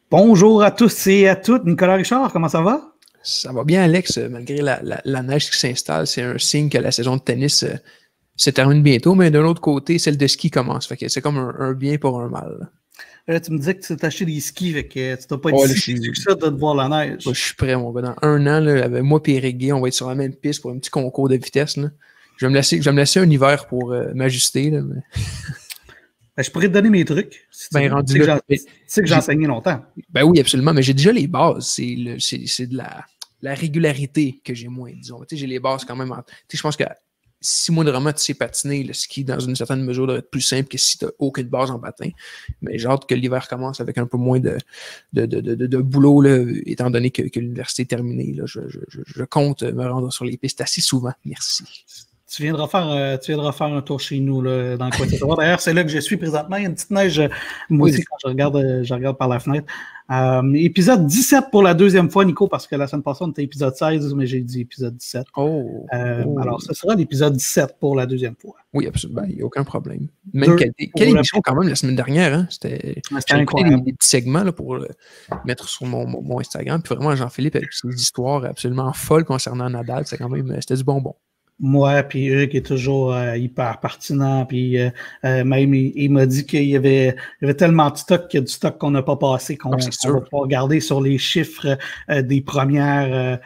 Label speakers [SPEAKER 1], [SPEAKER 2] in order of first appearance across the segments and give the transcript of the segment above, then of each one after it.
[SPEAKER 1] Bonjour à tous et à toutes. Nicolas Richard, comment ça va?
[SPEAKER 2] Ça va bien, Alex, malgré la neige qui s'installe. C'est un signe que la saison de tennis se termine bientôt, mais d'un autre côté, celle de ski commence. Fait que c'est comme un bien pour un mal.
[SPEAKER 1] Là, tu me disais que tu t'es acheté des skis, fait que tu dois pas être si déçu que ça de te voir la neige.
[SPEAKER 2] Je suis prêt, mon gars. Dans un an, là, avec moi et Eric Guy, on va être sur la même piste pour un petit concours de vitesse. Là. Je vais me laisser un hiver pour m'ajuster. Là, mais...
[SPEAKER 1] Ben, je pourrais te donner mes trucs. Si tu sais que j'ai enseigné longtemps.
[SPEAKER 2] Ben oui, absolument, mais j'ai déjà les bases. C'est de la régularité que j'ai moins, disons. Tu sais, j'ai les bases quand même. Tu sais, je pense que si moindrement tu sais patiner, le ski, dans une certaine mesure, doit être plus simple que si tu n'as aucune base en patin. Mais j'ai hâte que l'hiver commence avec un peu moins de boulot, là, étant donné que l'université est terminée. Là, je compte me rendre sur les pistes assez souvent. Merci.
[SPEAKER 1] Tu viendras faire un tour chez nous là, dans le coin de D'ailleurs, c'est là que je suis présentement. Il y a une petite neige, moi aussi, quand je regarde par la fenêtre. Épisode 17 pour la deuxième fois, Nico, parce que la semaine passée, on était épisode 16, mais j'ai dit épisode 17. Alors, ce sera l'épisode 17 pour la deuxième fois.
[SPEAKER 2] Oui, absolument. Il n'y a aucun problème. Même quelle émission quand même la semaine dernière. Hein? C'était incroyable. Des petits segments là, pour mettre sur mon Instagram. Puis vraiment, Jean-Philippe avec ses histoires absolument folles concernant Nadal. C'était du bonbon.
[SPEAKER 1] Moi, puis Hugues est toujours hyper pertinent, puis même il m'a dit qu'il y avait tellement de stock qu'il y a du stock qu'on n'a pas passé, qu'on va pas regarder sur les chiffres des premières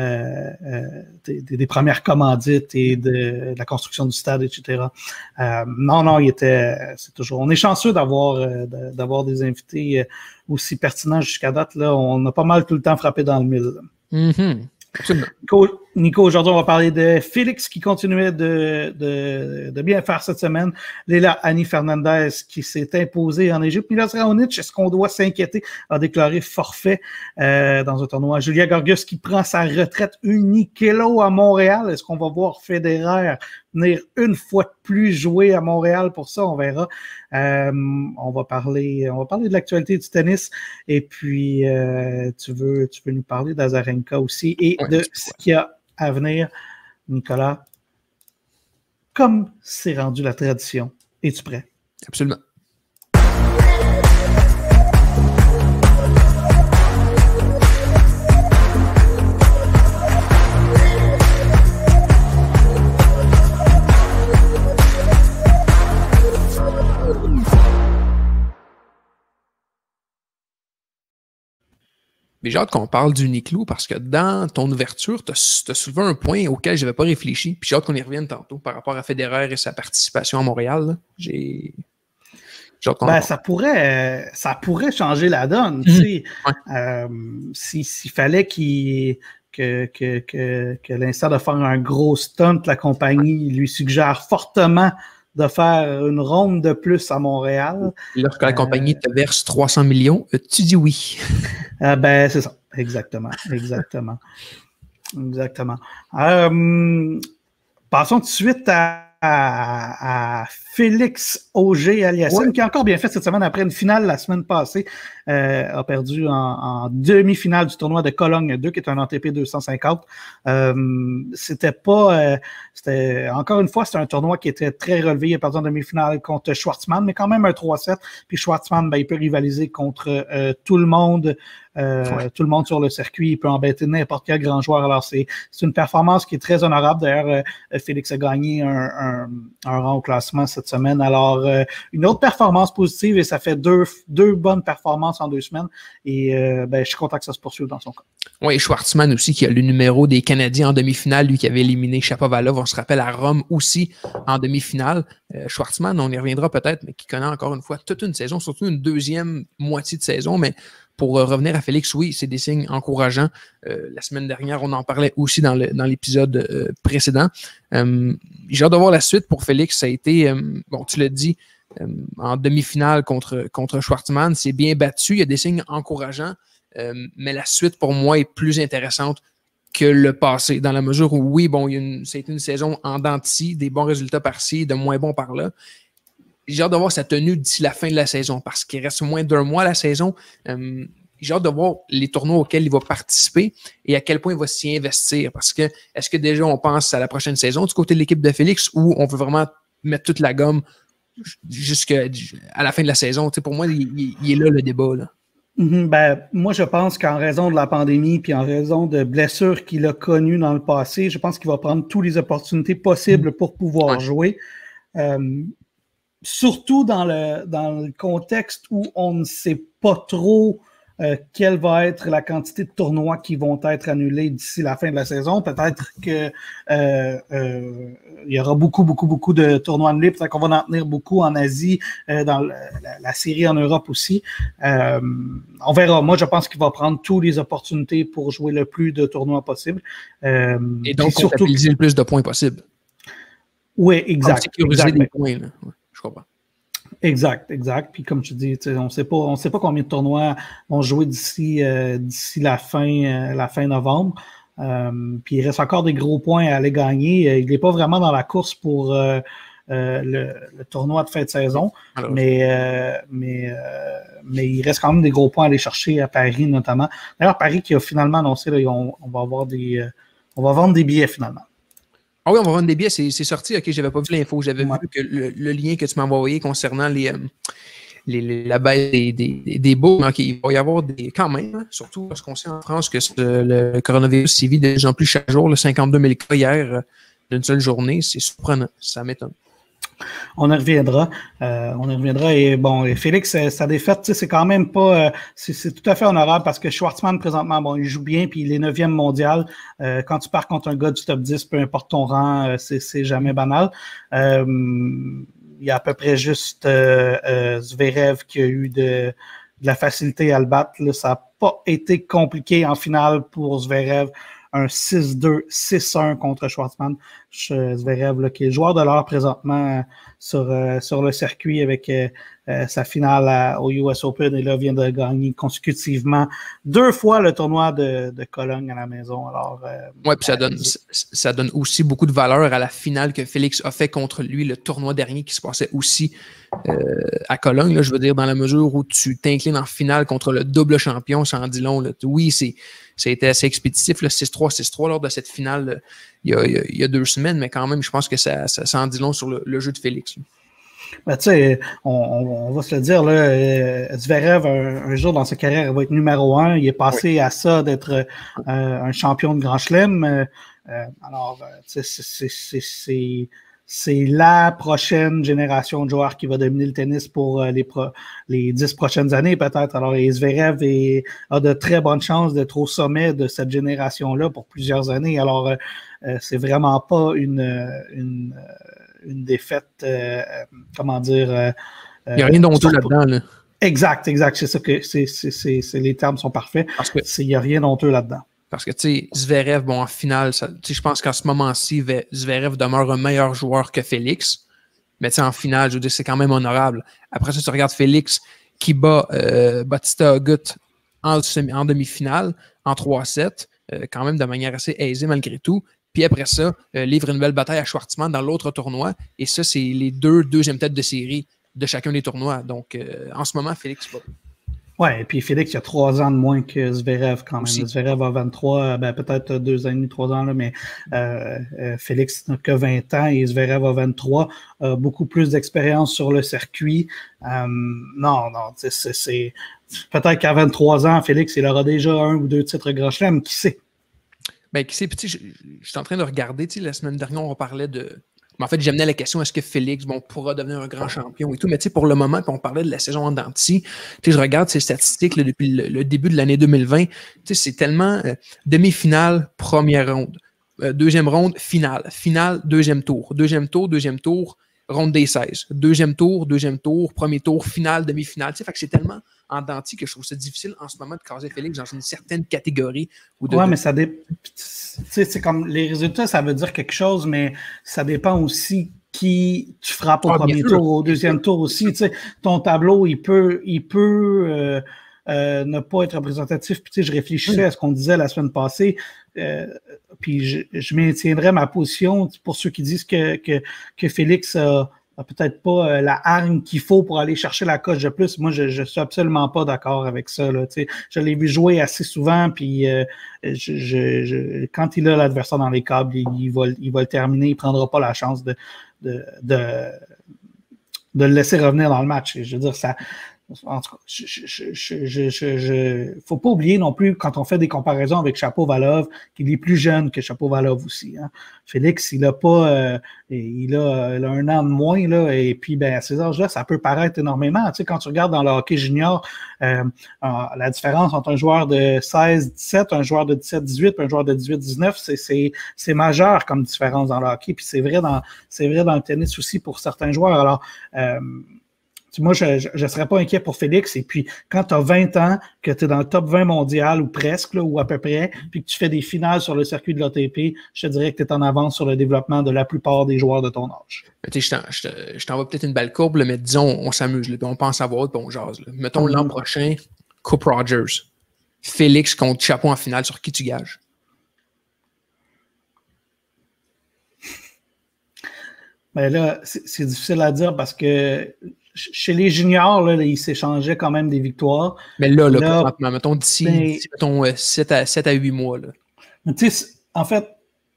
[SPEAKER 1] des premières commandites et de la construction du stade, etc. Non, c'est toujours. On est chanceux d'avoir des invités aussi pertinents jusqu'à date. Là, on a pas mal tout le temps frappé dans le mille.
[SPEAKER 2] Mm-hmm.
[SPEAKER 1] Nico, aujourd'hui, on va parler de Félix qui continuait de bien faire cette semaine. Leila Annie Fernandez qui s'est imposée en Égypte. Milad Raonic, est-ce qu'on doit s'inquiéter, a déclaré forfait dans un tournoi. Julia Gorgas qui prend sa retraite. Uniqelo à Montréal. Est-ce qu'on va voir Federer venir une fois de plus jouer à Montréal pour ça? On verra. On va parler de l'actualité du tennis. Et puis, tu veux nous parler d'Azarenka aussi et de ce qu'il y a à venir, Nicolas. Comme c'est rendu la tradition. Es-tu prêt?
[SPEAKER 2] Absolument. J'ai hâte qu'on parle d'Uniqlo parce que dans ton ouverture, tu as soulevé un point auquel je n'avais pas réfléchi. Puis j'ai hâte qu'on y revienne tantôt par rapport à Federer et sa participation à Montréal. J'ai hâte qu'on
[SPEAKER 1] ça pourrait changer la donne. Tu sais. S'il fallait que l'instant de faire un gros stunt, la compagnie lui suggère fortement de faire une ronde de plus à Montréal.
[SPEAKER 2] Lorsque la compagnie te verse 300 millions, tu dis oui.
[SPEAKER 1] C'est ça. Exactement. Passons tout de suite à Félix Auger-Aliassime, qui a encore bien fait cette semaine après une finale la semaine passée. A perdu en demi-finale du tournoi de Cologne 2, qui est un ATP 250. Encore une fois, c'était un tournoi qui était très relevé. Il a perdu en demi-finale contre Schwartzmann, mais quand même un 3-7. Puis Schwartzmann, il peut rivaliser contre tout le monde. Tout le monde sur le circuit, il peut embêter n'importe quel grand joueur. Alors, c'est une performance qui est très honorable. D'ailleurs, Félix a gagné un rang au classement cette semaine. Alors, une autre performance positive et ça fait deux bonnes performances en 2 semaines. Et je suis content que ça se poursuive dans son cas.
[SPEAKER 2] Oui, et Schwartzmann aussi, qui a le numéro des Canadiens en demi-finale, lui qui avait éliminé Shapovalov, on se rappelle à Rome aussi en demi-finale. Schwartzmann, on y reviendra peut-être, mais qui connaît encore une fois toute une saison, surtout une deuxième moitié de saison, mais pour revenir à Félix, oui, c'est des signes encourageants. La semaine dernière, on en parlait aussi dans l'épisode précédent. J'ai hâte de voir la suite pour Félix. Ça a été, tu l'as dit, en demi-finale contre Schwartzmann. C'est bien battu. Il y a des signes encourageants. Mais la suite, pour moi, est plus intéressante que le passé, dans la mesure où, oui, ça a été une saison en dents de scie, des bons résultats par-ci, de moins bons par-là. J'ai hâte de voir sa tenue d'ici la fin de la saison parce qu'il reste moins d'1 mois à la saison. J'ai hâte de voir les tournois auxquels il va participer et à quel point il va s'y investir. Parce que est-ce que déjà on pense à la prochaine saison du côté de l'équipe de Félix ou on veut vraiment mettre toute la gomme jusqu'à la fin de la saison? Tu sais, pour moi, il est là le débat. Là.
[SPEAKER 1] Moi, je pense qu'en raison de la pandémie puis en raison de blessures qu'il a connues dans le passé, je pense qu'il va prendre toutes les opportunités possibles pour pouvoir jouer. Surtout dans le contexte où on ne sait pas trop quelle va être la quantité de tournois qui vont être annulés d'ici la fin de la saison. Peut-être que il y aura beaucoup de tournois annulés. Peut-être qu'on va en tenir beaucoup en Asie, dans la série en Europe aussi. On verra. Moi, je pense qu'il va prendre toutes les opportunités pour jouer le plus de tournois possible.
[SPEAKER 2] Et donc, comptabiliser le plus de points possible.
[SPEAKER 1] Oui, exact.
[SPEAKER 2] Sécuriser des points, là. Ouais, je comprends.
[SPEAKER 1] Exact. Puis comme tu dis, on ne sait pas combien de tournois vont jouer d'ici la fin novembre. Puis il reste encore des gros points à aller gagner. Il n'est pas vraiment dans la course pour le tournoi de fin de saison, mais il reste quand même des gros points à aller chercher à Paris notamment. D'ailleurs, Paris qui a finalement annoncé là, on va vendre des billets finalement.
[SPEAKER 2] Ah oui, on va vendre des billets, c'est sorti. OK, j'avais pas vu l'info. J'avais vu que le lien que tu m'as envoyé concernant la baisse des baux. OK, il va y avoir des. Quand même, hein, surtout parce qu'on sait en France que le coronavirus sévit de plus en plus chaque jour. 52 000 cas hier d'une seule journée. C'est surprenant. Ça m'étonne.
[SPEAKER 1] On y reviendra. Et bon, et Félix, sa défaite, c'est quand même pas. C'est tout à fait honorable parce que Schwartzman, présentement, bon, il joue bien, puis il est 9e mondial. Quand tu pars contre un gars du top 10, peu importe ton rang, c'est jamais banal. Il y a à peu près juste Zverev qui a eu de la facilité à le battre. Là, ça n'a pas été compliqué en finale pour Zverev. Un 6-2, 6-1 contre Schwartzman. Zverev, là, qui est le joueur de l'heure présentement sur le circuit avec sa finale au US Open, et là vient de gagner consécutivement 2 fois le tournoi de Cologne à la maison. Alors,
[SPEAKER 2] puis ça donne aussi beaucoup de valeur à la finale que Félix a fait contre lui, le tournoi dernier qui se passait aussi à Cologne. Là, je veux dire, dans la mesure où tu t'inclines en finale contre le double champion, ça en dit long. Là. Oui, ça a été assez expéditif, 6-3, 6-3 lors de cette finale il y a 2 semaines, mais quand même, je pense que ça en dit long sur le jeu de Félix.
[SPEAKER 1] Ben, tu sais, on va se le dire, là, Zverev, un jour dans sa carrière, va être numéro 1. Il est passé à ça d'être un champion de Grand Chelem. Alors, c'est la prochaine génération de joueurs qui va dominer le tennis pour les 10 prochaines années, peut-être. Alors, Zverev a de très bonnes chances d'être au sommet de cette génération-là pour plusieurs années. Alors, c'est vraiment pas une défaite, comment dire...
[SPEAKER 2] il n'y a rien d'honteux là-dedans. Là.
[SPEAKER 1] Exact. C'est ça que les termes sont parfaits. Il n'y a rien d'honteux là-dedans.
[SPEAKER 2] Parce que, tu sais, Zverev, bon, en finale, je pense qu'en ce moment-ci, Zverev demeure un meilleur joueur que Félix. Mais, tu sais, en finale, je veux dire, c'est quand même honorable. Après ça, tu regardes Félix qui bat Bautista Agut en demi-finale, en 3-7, quand même de manière assez aisée malgré tout. Puis après ça, livre une belle bataille à Schwartzman dans l'autre tournoi. Et ça, c'est les 2 deuxièmes têtes de série de chacun des tournois. Donc, en ce moment, Félix va.
[SPEAKER 1] Oui, et puis Félix, il a 3 ans de moins que Zverev quand même. Aussi. Zverev a 23, peut-être 2 ans et demi, 3 ans, là, mais Félix n'a que 20 ans et Zverev a 23. Beaucoup plus d'expérience sur le circuit. Non, c'est peut-être qu'à 23 ans, Félix, il aura déjà 1 ou 2 titres Grand Chelem, qui sait?
[SPEAKER 2] Ben, qui sait, puis je suis en train de regarder, la semaine dernière, on parlait de... Mais en fait, j'amenais la question, est-ce que Félix pourra devenir un grand champion et tout, mais pour le moment, puis on parlait de la saison en dents de scie, je regarde ces statistiques là, depuis le début de l'année 2020, c'est tellement demi-finale, première ronde, deuxième ronde, finale, deuxième tour, ronde des 16, deuxième tour, premier tour, finale, demi-finale, fait que c'est tellement en dents de scie que je trouve ça difficile en ce moment de caser Félix dans une certaine catégorie.
[SPEAKER 1] Mais ça c'est comme les résultats, ça veut dire quelque chose, mais ça dépend aussi qui tu frappes au premier tour, au deuxième tour aussi. Ton tableau, il peut ne pas être représentatif. Puis je réfléchissais à ce qu'on disait la semaine passée. Puis je maintiendrai ma position pour ceux qui disent que Félix a peut-être pas la hargne qu'il faut pour aller chercher la coche de plus. Moi, je suis absolument pas d'accord avec ça. Là, je l'ai vu jouer assez souvent, puis quand il a l'adversaire dans les câbles, il va le terminer, il prendra pas la chance de le laisser revenir dans le match. Je veux dire, En tout cas, faut pas oublier non plus, quand on fait des comparaisons avec Shapovalov, qu'il est plus jeune que Shapovalov aussi. Hein. Félix, il a pas, il a 1 an de moins, là, et puis, ben, à ces âges-là, ça peut paraître énormément. Tu sais, quand tu regardes dans le hockey junior, la différence entre un joueur de 16-17, un joueur de 17-18, un joueur de 18-19, c'est majeur comme différence dans le hockey, puis c'est vrai dans le tennis aussi pour certains joueurs. Alors, moi, je ne serais pas inquiet pour Félix. Et puis, quand tu as 20 ans, que tu es dans le top 20 mondial ou presque, là, ou à peu près, puis que tu fais des finales sur le circuit de l'ATP, je te dirais que tu es en avance sur le développement de la plupart des joueurs de ton âge.
[SPEAKER 2] Je t'envoie peut-être une balle courbe, mais disons, on s'amuse, là, on pense à voir, puis on jase. Là. Mettons l'an prochain, Coupe Rogers. Félix contre Chapeau en finale, sur qui tu gages?
[SPEAKER 1] Ben là, c'est difficile à dire parce que chez les juniors, là, ils s'échangeaient quand même des victoires.
[SPEAKER 2] Mais là mettons d'ici 7 à 8 mois. Là.
[SPEAKER 1] Tu sais, en fait,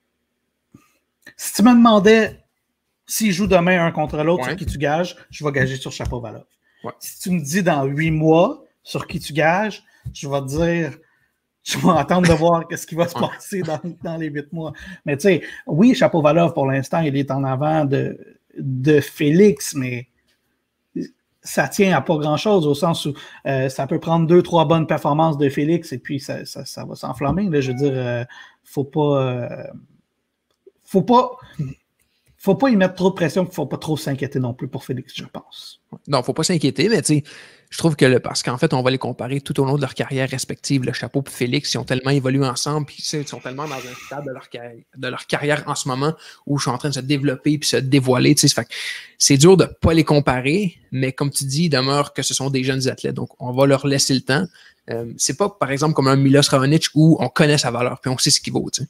[SPEAKER 1] si tu me demandais s'ils jouent demain un contre l'autre, sur qui tu gages, je vais gager sur Shapovalov. Ouais. Si tu me dis dans 8 mois sur qui tu gages, je vais te dire, je vais attendre de voir ce qui va se passer dans les 8 mois. Mais tu sais, oui, Shapovalov, pour l'instant, il est en avant de Félix, mais ça tient à pas grand-chose au sens où ça peut prendre 2-3 bonnes performances de Félix et puis ça va s'enflammer. Là, je veux dire, faut pas y mettre trop de pression, il ne faut pas trop s'inquiéter non plus pour Félix, je pense.
[SPEAKER 2] Non, il ne faut pas s'inquiéter, mais tu sais, je trouve que parce qu'en fait, on va les comparer tout au long de leur carrière respective. Le Chapeau et Félix, ils ont tellement évolué ensemble, puis ils sont tellement dans un stade de leur carrière en ce moment où ils sont en train de se développer et se dévoiler. Tu sais, c'est dur de ne pas les comparer, mais comme tu dis, il demeure que ce sont des jeunes athlètes. Donc, on va leur laisser le temps. C'est pas, par exemple, comme un Milos Raonic où on connaît sa valeur, puis on sait ce qu'il vaut. Tu sais.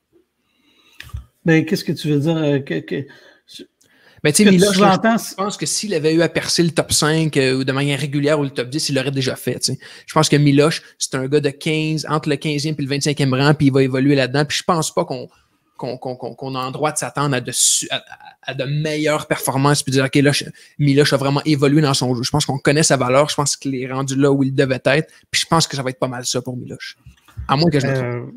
[SPEAKER 1] Mais qu'est-ce que tu veux dire?
[SPEAKER 2] Ben, tu sais, Miloš, je pense que s'il avait eu à percer le top 5 ou de manière régulière ou le top 10, il l'aurait déjà fait. T'sais. Je pense que Miloš, c'est un gars de 15, entre le 15e et le 25e rang, puis il va évoluer là-dedans. Puis je pense pas qu'on a en droit de s'attendre à de meilleures performances puis dire, OK, là, Miloš a vraiment évolué dans son jeu. Je pense qu'on connaît sa valeur. Je pense qu'il est rendu là où il devait être. Puis je pense que ça va être pas mal ça pour Miloš. À moins que je me trompe.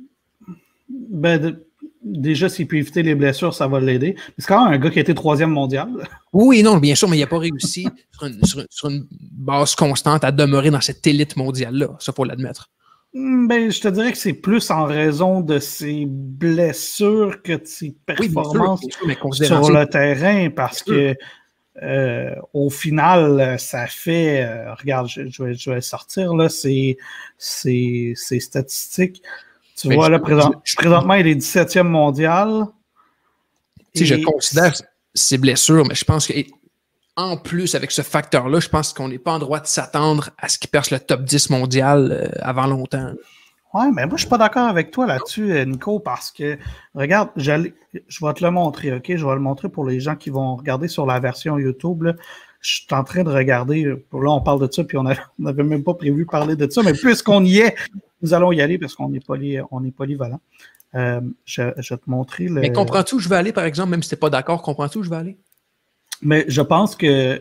[SPEAKER 1] Déjà, s'il peut éviter les blessures, ça va l'aider. C'est quand même un gars qui a été 3e mondial.
[SPEAKER 2] Oui, non, bien sûr, mais il n'a pas réussi sur une base constante à demeurer dans cette élite mondiale-là. Ça, il faut l'admettre.
[SPEAKER 1] Ben, je te dirais que c'est plus en raison de ses blessures que de ses performances sur le terrain, parce que au final, ça fait... regarde, je vais sortir là, ces statistiques. Tu vois, là, présentement, il est 17e mondial.
[SPEAKER 2] Je considère ses blessures, mais je pense qu'en plus, avec ce facteur-là, je pense qu'on n'est pas en droit de s'attendre à ce qu'il perce le top 10 mondial avant longtemps.
[SPEAKER 1] Oui, mais moi, je ne suis pas d'accord avec toi là-dessus, Nico, parce que, regarde, je vais te le montrer, OK? Je vais le montrer pour les gens qui vont regarder sur la version YouTube, là. Je suis en train de regarder, là, on parle de ça, puis on n'avait même pas prévu de parler de ça, mais puisqu'on y est, nous allons y aller parce qu'on est polyvalent. Je vais te montrer le...
[SPEAKER 2] Mais comprends-tu où je vais aller, par exemple, même si tu n'es pas d'accord, comprends-tu où je vais aller?
[SPEAKER 1] Mais je pense que...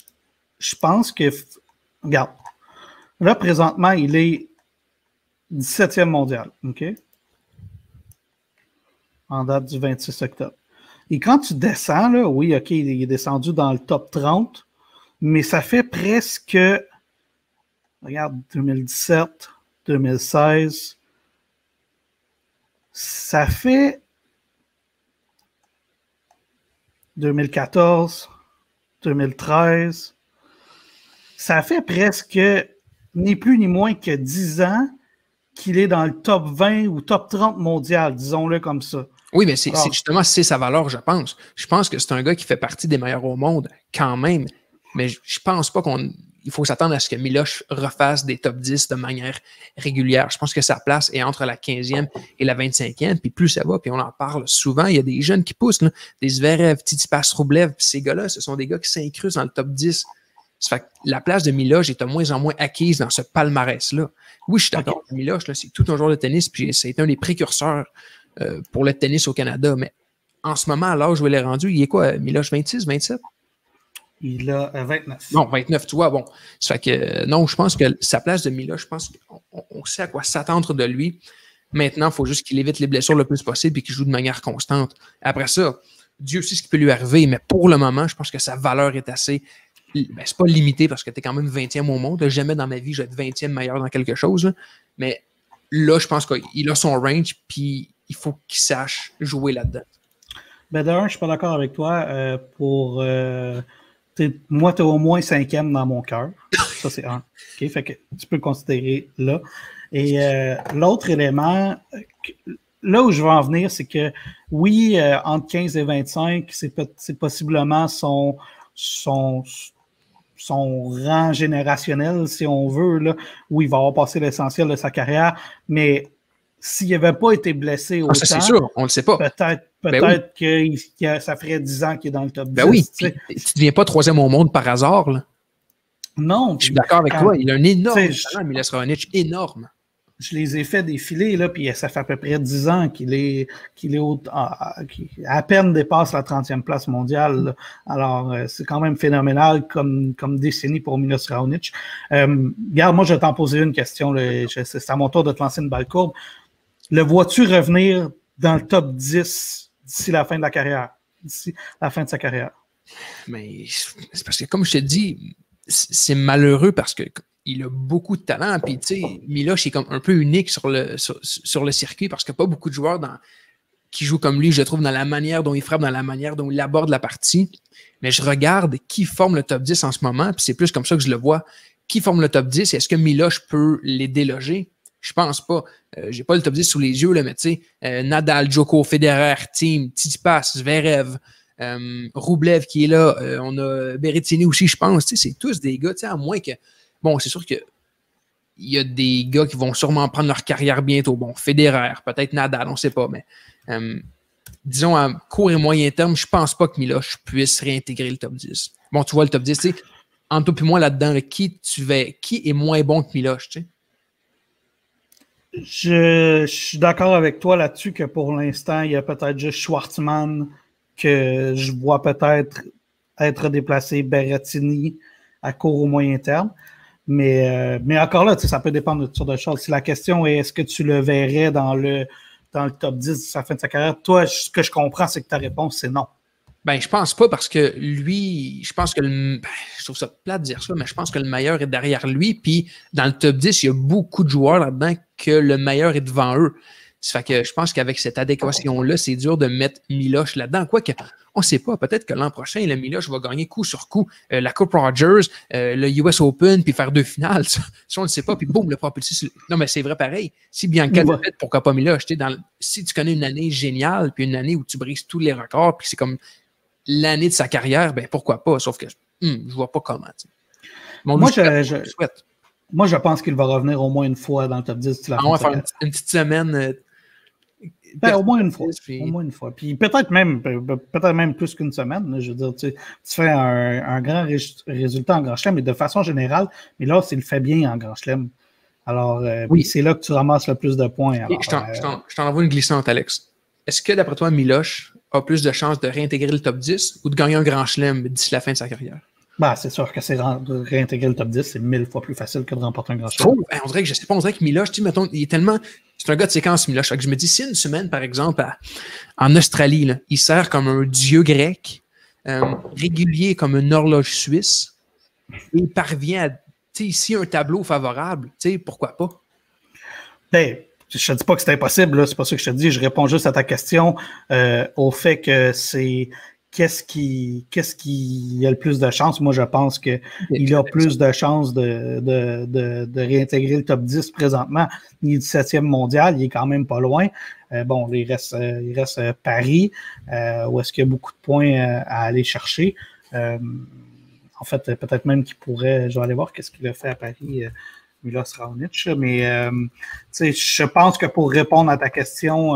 [SPEAKER 1] Regarde, là, présentement, il est 17e mondial, OK? En date du 26 octobre. Et quand tu descends, là, oui, OK, il est descendu dans le top 30, mais ça fait presque... Regarde, 2017... 2016, ça fait 2014, 2013, ça fait presque ni plus ni moins que 10 ans qu'il est dans le top 20 ou top 30 mondial, disons-le comme ça.
[SPEAKER 2] Oui, mais c'est justement sa valeur, je pense. Je pense que c'est un gars qui fait partie des meilleurs au monde quand même, mais je pense pas il faut s'attendre à ce que Miloš refasse des top 10 de manière régulière. Je pense que sa place est entre la 15e et la 25e, puis plus ça va, puis on en parle souvent, il y a des jeunes qui poussent, là, des Zverev, Tsitsipas, Rublev, puis ces gars-là, ce sont des gars qui s'incrustent dans le top 10. Ça fait que la place de Miloš est de moins en moins acquise dans ce palmarès-là. Oui, je suis d'accord, Miloš, là, c'est tout un joueur de tennis, puis c'est un des précurseurs pour le tennis au Canada, mais en ce moment, à l'âge où il est rendu, il est quoi, Miloš, 26, 27?
[SPEAKER 1] Il a 29.
[SPEAKER 2] Non, 29, tu vois, bon. Ça fait que, non, je pense que sa place de Miloš, je pense qu'on sait à quoi s'attendre de lui. Maintenant, il faut juste qu'il évite les blessures le plus possible et qu'il joue de manière constante. Après ça, Dieu sait ce qui peut lui arriver, mais pour le moment, je pense que sa valeur est assez... Ben, c'est pas limité parce que tu es quand même 20e au monde. Jamais dans ma vie, je vais être 20e meilleur dans quelque chose. Là. Mais là, je pense qu'il a son range, puis il faut qu'il sache jouer là-dedans.
[SPEAKER 1] Ben d'un, je suis pas d'accord avec toi. Moi, tu es au moins 5e dans mon cœur. Ça, c'est un. OK, fait que tu peux le considérer là. Et l'autre élément, là où je veux en venir, c'est que oui, entre 15 et 25, c'est possiblement son rang générationnel, si on veut, là, où il va avoir passé l'essentiel de sa carrière. Mais s'il n'avait pas été blessé autant,
[SPEAKER 2] ça, c'est sûr, on ne le sait pas.
[SPEAKER 1] Peut-être que ça ferait 10 ans qu'il est dans le top 10.
[SPEAKER 2] Ben oui, tu ne deviens pas 3e au monde par hasard. Là.
[SPEAKER 1] Non.
[SPEAKER 2] Je suis d'accord avec toi. Il a un énorme talent, Miloš Raonic, énorme.
[SPEAKER 1] Je les ai fait défiler, là, puis ça fait à peu près 10 ans qu'il est à peine dépasse la 30e place mondiale. Là. Alors, c'est quand même phénoménal comme décennie pour Miloš Raonic. Regarde, moi, je vais t'en poser une question. C'est à mon tour de te lancer une balle courbe. Le vois-tu revenir dans le top 10 d'ici la fin de la carrière? D'ici la fin de sa carrière?
[SPEAKER 2] Mais c'est parce que, comme je te dis, c'est malheureux parce que il a beaucoup de talent. Puis, tu sais, Miloš est comme un peu unique sur le circuit parce qu'il n'y a pas beaucoup de joueurs qui jouent comme lui, je trouve, dans la manière dont il frappe, dans la manière dont il aborde la partie. Mais je regarde qui forme le top 10 en ce moment, puis c'est plus comme ça que je le vois. Qui forme le top 10? Est-ce que Miloš peut les déloger? Je pense pas. J'ai pas le top 10 sous les yeux, là, mais tu sais, Nadal, Djoko, Federer, Thiem, Tsitsipas, Zverev, Rublev qui est là, on a Berrettini aussi, je pense. C'est tous des gars, à moins que... Bon, c'est sûr qu'il y a des gars qui vont sûrement prendre leur carrière bientôt. Bon, Federer, peut-être Nadal, on ne sait pas, mais disons à court et moyen terme, je ne pense pas que Miloš puisse réintégrer le top 10. Bon, tu vois le top 10, tu sais, entre toi et moi là-dedans, là, qui est moins bon que Miloš, tu sais?
[SPEAKER 1] Je suis d'accord avec toi là-dessus que pour l'instant, il y a peut-être juste Schwartzman que je vois peut-être être déplacé, Berrettini à court ou moyen terme. Mais encore là, ça peut dépendre de toutes sortes de choses. Si la question est est-ce que tu le verrais dans le top 10 à la fin de sa carrière, toi, ce que je comprends, c'est que ta réponse, c'est non.
[SPEAKER 2] Ben, je pense pas parce que lui, je pense que je trouve ça plate de dire ça, mais je pense que le meilleur est derrière lui. Puis dans le top 10, il y a beaucoup de joueurs là-dedans que le meilleur est devant eux. Ça fait que je pense qu'avec cette adéquation-là, c'est dur de mettre Miloš là-dedans. Quoique, on ne sait pas. Peut-être que l'an prochain, le Miloš va gagner coup sur coup la Coupe Rogers, le US Open, puis faire 2 finales. Ça, on ne sait pas. Puis boum, le propulsé. Non, mais c'est vrai pareil. Si Bianca l'a fait, pourquoi pas Miloš? Si tu connais une année géniale, puis une année où tu brises tous les records, puis c'est comme l'année de sa carrière, ben pourquoi pas? Sauf que je vois pas comment.
[SPEAKER 1] Moi, je pense qu'il va revenir au moins une fois dans le top 10.
[SPEAKER 2] On va faire une petite semaine.
[SPEAKER 1] Au moins une fois. Au moins une fois. Puis peut-être même plus qu'une semaine. Là, je veux dire, tu fais un grand résultat en Grand Chelem, mais de façon générale, mais là, il le fait bien en Grand Chelem. Alors, oui, c'est là que tu ramasses le plus de points. Alors,
[SPEAKER 2] je t'en envoie une glissante, Alex. Est-ce que, d'après toi, Miloš a plus de chances de réintégrer le top 10 ou de gagner un Grand Chelem d'ici la fin de sa carrière?
[SPEAKER 1] Ben, c'est sûr que de réintégrer le top 10, c'est 1000 fois plus facile que de remporter un Grand Chelem.
[SPEAKER 2] On dirait que je sais pas, on dirait que Miloš, mettons, il est tellement... C'est un gars de séquence, Miloš. Fait que je me dis, si une semaine, par exemple, en Australie, là, il sert comme un dieu grec, régulier comme une horloge suisse, et il parvient à... Tu sais, ici, un tableau favorable, tu sais, pourquoi pas?
[SPEAKER 1] Ben, je te dis pas que c'est impossible, là, c'est pas ça que je te dis. Je réponds juste à ta question au fait que c'est... Qu'est-ce qui a le plus de chance? Moi, je pense qu'il a plus de chances de réintégrer le top 10 présentement. Il est 17e mondial, il est quand même pas loin. Bon, il reste Paris, où est-ce qu'il y a beaucoup de points à aller chercher. En fait, peut-être même qu'il pourrait... Je vais aller voir qu'est-ce qu'il a fait à Paris, Miloš Raonic. Mais je pense que pour répondre à ta question,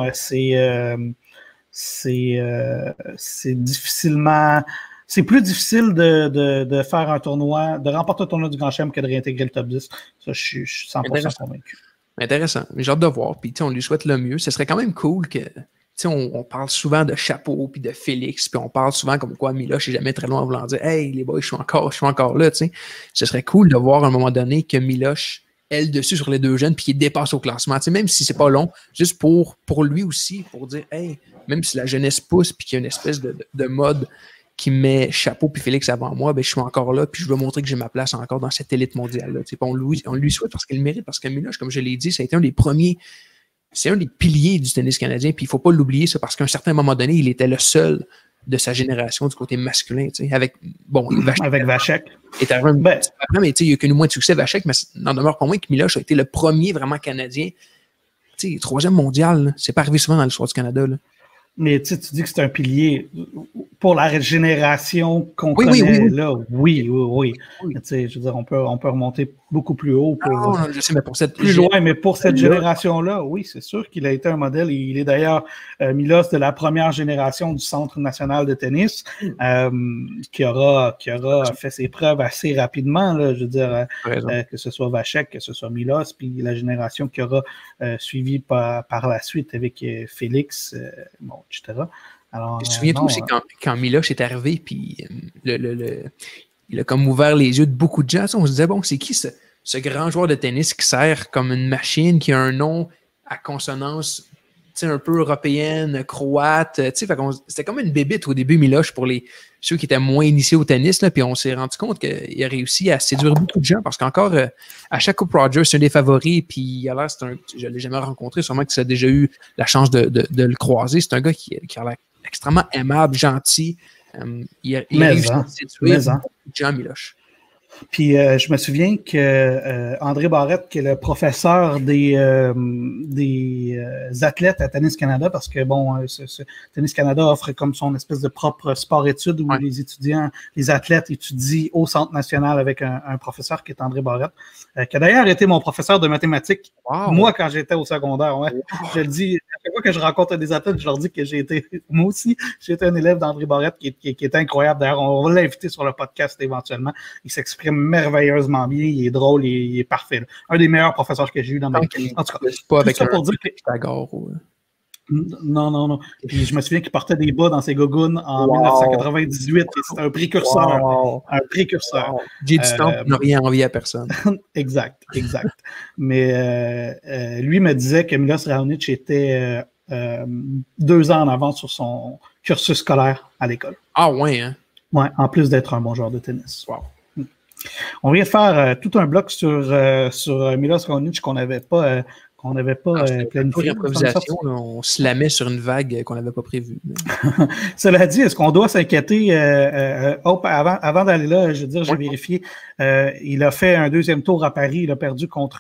[SPEAKER 1] c'est difficilement... C'est plus difficile de faire un tournoi, de remporter un tournoi du Grand Chelem que de réintégrer le top 10. Ça, je suis 100% convaincu.
[SPEAKER 2] Intéressant. J'ai hâte de voir. Puis, on lui souhaite le mieux. Ce serait quand même cool qu'il on parle souvent de Chapeau puis de Félix, puis on parle souvent comme quoi Miloš est jamais très loin en voulant dire « Hey, les boys, je suis encore là. » Ce serait cool de voir à un moment donné que Miloš est le dessus sur les deux jeunes puis qu'il dépasse au classement. Même si c'est pas long, juste pour lui aussi, pour dire « Hey, même si la jeunesse pousse puis qu'il y a une espèce de mode qui met Chapeau puis Félix avant moi, ben, je suis encore là puis je veux montrer que j'ai ma place encore dans cette élite mondiale-là. » On lui souhaite parce qu'il le mérite, parce que Miloš, comme je l'ai dit, ça a été un des premiers. C'est un des piliers du tennis canadien, puis il ne faut pas l'oublier, ça, parce qu'à un certain moment donné, il était le seul de sa génération du côté masculin, avec
[SPEAKER 1] Vachek.
[SPEAKER 2] Mais il a connu moins de succès, Vachek, mais n'en demeure pas moins que Miloš a été le premier vraiment Canadien. Troisième mondial, c'est pas arrivé souvent dans l'histoire du Canada. Là.
[SPEAKER 1] Mais tu dis que c'est un pilier pour la génération qu'on connaît là. Oui. Je veux dire, on peut remonter beaucoup plus haut.
[SPEAKER 2] Je sais, mais pour cette
[SPEAKER 1] plus loin, mais pour cette génération-là, oui, c'est sûr qu'il a été un modèle. Il est d'ailleurs Miloš de la première génération du Centre national de tennis, qui aura fait ses preuves assez rapidement. Là, je veux dire, que ce soit Vachek, que ce soit Miloš, puis la génération qui aura suivi par la suite avec Félix, etc. Alors,
[SPEAKER 2] je me souviens aussi quand Miloš est arrivé, puis il a comme ouvert les yeux de beaucoup de gens. On se disait, bon, c'est qui ce grand joueur de tennis qui sert comme une machine, qui a un nom à consonance un peu européenne, croate. C'était comme une bébite au début, Miloš, pour ceux qui étaient moins initiés au tennis. Là, puis on s'est rendu compte qu'il a réussi à séduire beaucoup de gens parce qu'encore, à chaque Coupe Rogers, c'est un des favoris. Puis il a l'air, je ne l'ai jamais rencontré, sûrement que tu as déjà eu la chance de le croiser. C'est un gars qui a l'air extrêmement aimable, gentil. Il a réussi à séduire beaucoup de gens, Miloš.
[SPEAKER 1] Puis je me souviens que André Barrette, qui est le professeur des athlètes à Tennis Canada, parce que Tennis Canada offre comme son espèce de propre sport-études où les athlètes étudient au Centre national avec un professeur qui est André Barrette, qui a d'ailleurs été mon professeur de mathématiques, moi, quand j'étais au secondaire. Ouais. Je le dis, à chaque fois que je rencontre des athlètes, je leur dis que moi aussi, j'ai été un élève d'André Barrette qui est incroyable. D'ailleurs, on va l'inviter sur le podcast éventuellement. Il s'exprime merveilleusement bien, il est drôle, il est parfait. Là. Un des meilleurs professeurs que j'ai eu dans ma vie. En tout cas,
[SPEAKER 2] pas avec
[SPEAKER 1] ça pour dire que... Non. Puis je me souviens qu'il portait des bas dans ses gogoons en 1998 et c'était un précurseur. Un précurseur.
[SPEAKER 2] J'ai du temps pour ne rien envier à personne.
[SPEAKER 1] Exact. Mais lui me disait que Miloš Raonic était 2 ans en avance sur son cursus scolaire à l'école.
[SPEAKER 2] Ah ouais, hein?
[SPEAKER 1] Ouais, en plus d'être un bon joueur de tennis.
[SPEAKER 2] Wow.
[SPEAKER 1] On vient de faire tout un bloc sur Miloš Raonic qu'on n'avait pas planifié.
[SPEAKER 2] Improvisation, on se la met sur une vague qu'on n'avait pas prévue.
[SPEAKER 1] Cela dit, est-ce qu'on doit s'inquiéter avant d'aller là, je veux dire, j'ai vérifié. Il a fait un 2e tour à Paris. Il a perdu contre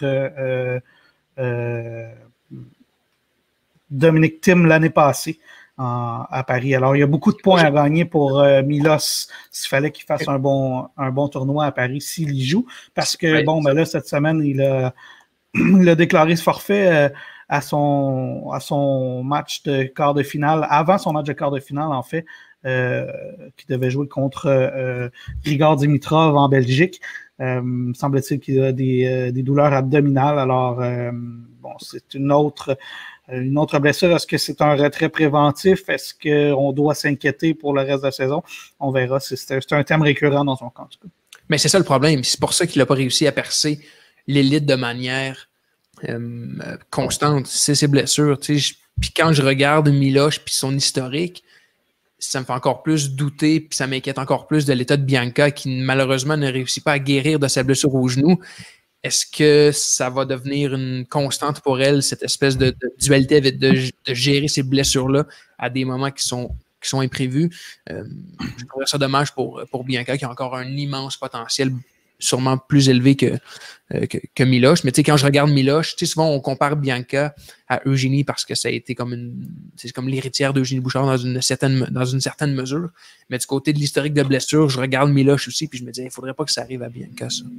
[SPEAKER 1] Dominic Thiem l'année passée. À Paris. Alors, il y a beaucoup de points à gagner pour Miloš s'il fallait qu'il fasse un bon tournoi à Paris s'il y joue. Parce que, là, cette semaine, il a déclaré ce forfait à son match de quart de finale, avant son match de quart de finale, en fait, qui devait jouer contre Grigor Dimitrov en Belgique. Semble-t-il qu'il a des douleurs abdominales. Alors, c'est une autre blessure. Est-ce que c'est un retrait préventif? Est-ce qu'on doit s'inquiéter pour le reste de la saison? On verra. C'est un thème récurrent dans son cas, en tout cas.
[SPEAKER 2] Mais c'est ça le problème. C'est pour ça qu'il n'a pas réussi à percer l'élite de manière constante. C'est ses blessures. Puis quand je regarde Miloš puis son historique, ça me fait encore plus douter puis ça m'inquiète encore plus de l'état de Bianca qui malheureusement ne réussit pas à guérir de sa blessure au genou. Est-ce que ça va devenir une constante pour elle, cette espèce de dualité de gérer ces blessures-là à des moments qui sont imprévus? Je trouverais ça dommage pour Bianca, qui a encore un immense potentiel, sûrement plus élevé que Miloš. Mais quand je regarde Miloš, souvent on compare Bianca à Eugénie parce que ça a été c'est comme l'héritière d'Eugénie Bouchard dans une certaine mesure. Mais du côté de l'historique de blessure, je regarde Miloš aussi puis je me dis, il ne faudrait pas que ça arrive à Bianca, ça.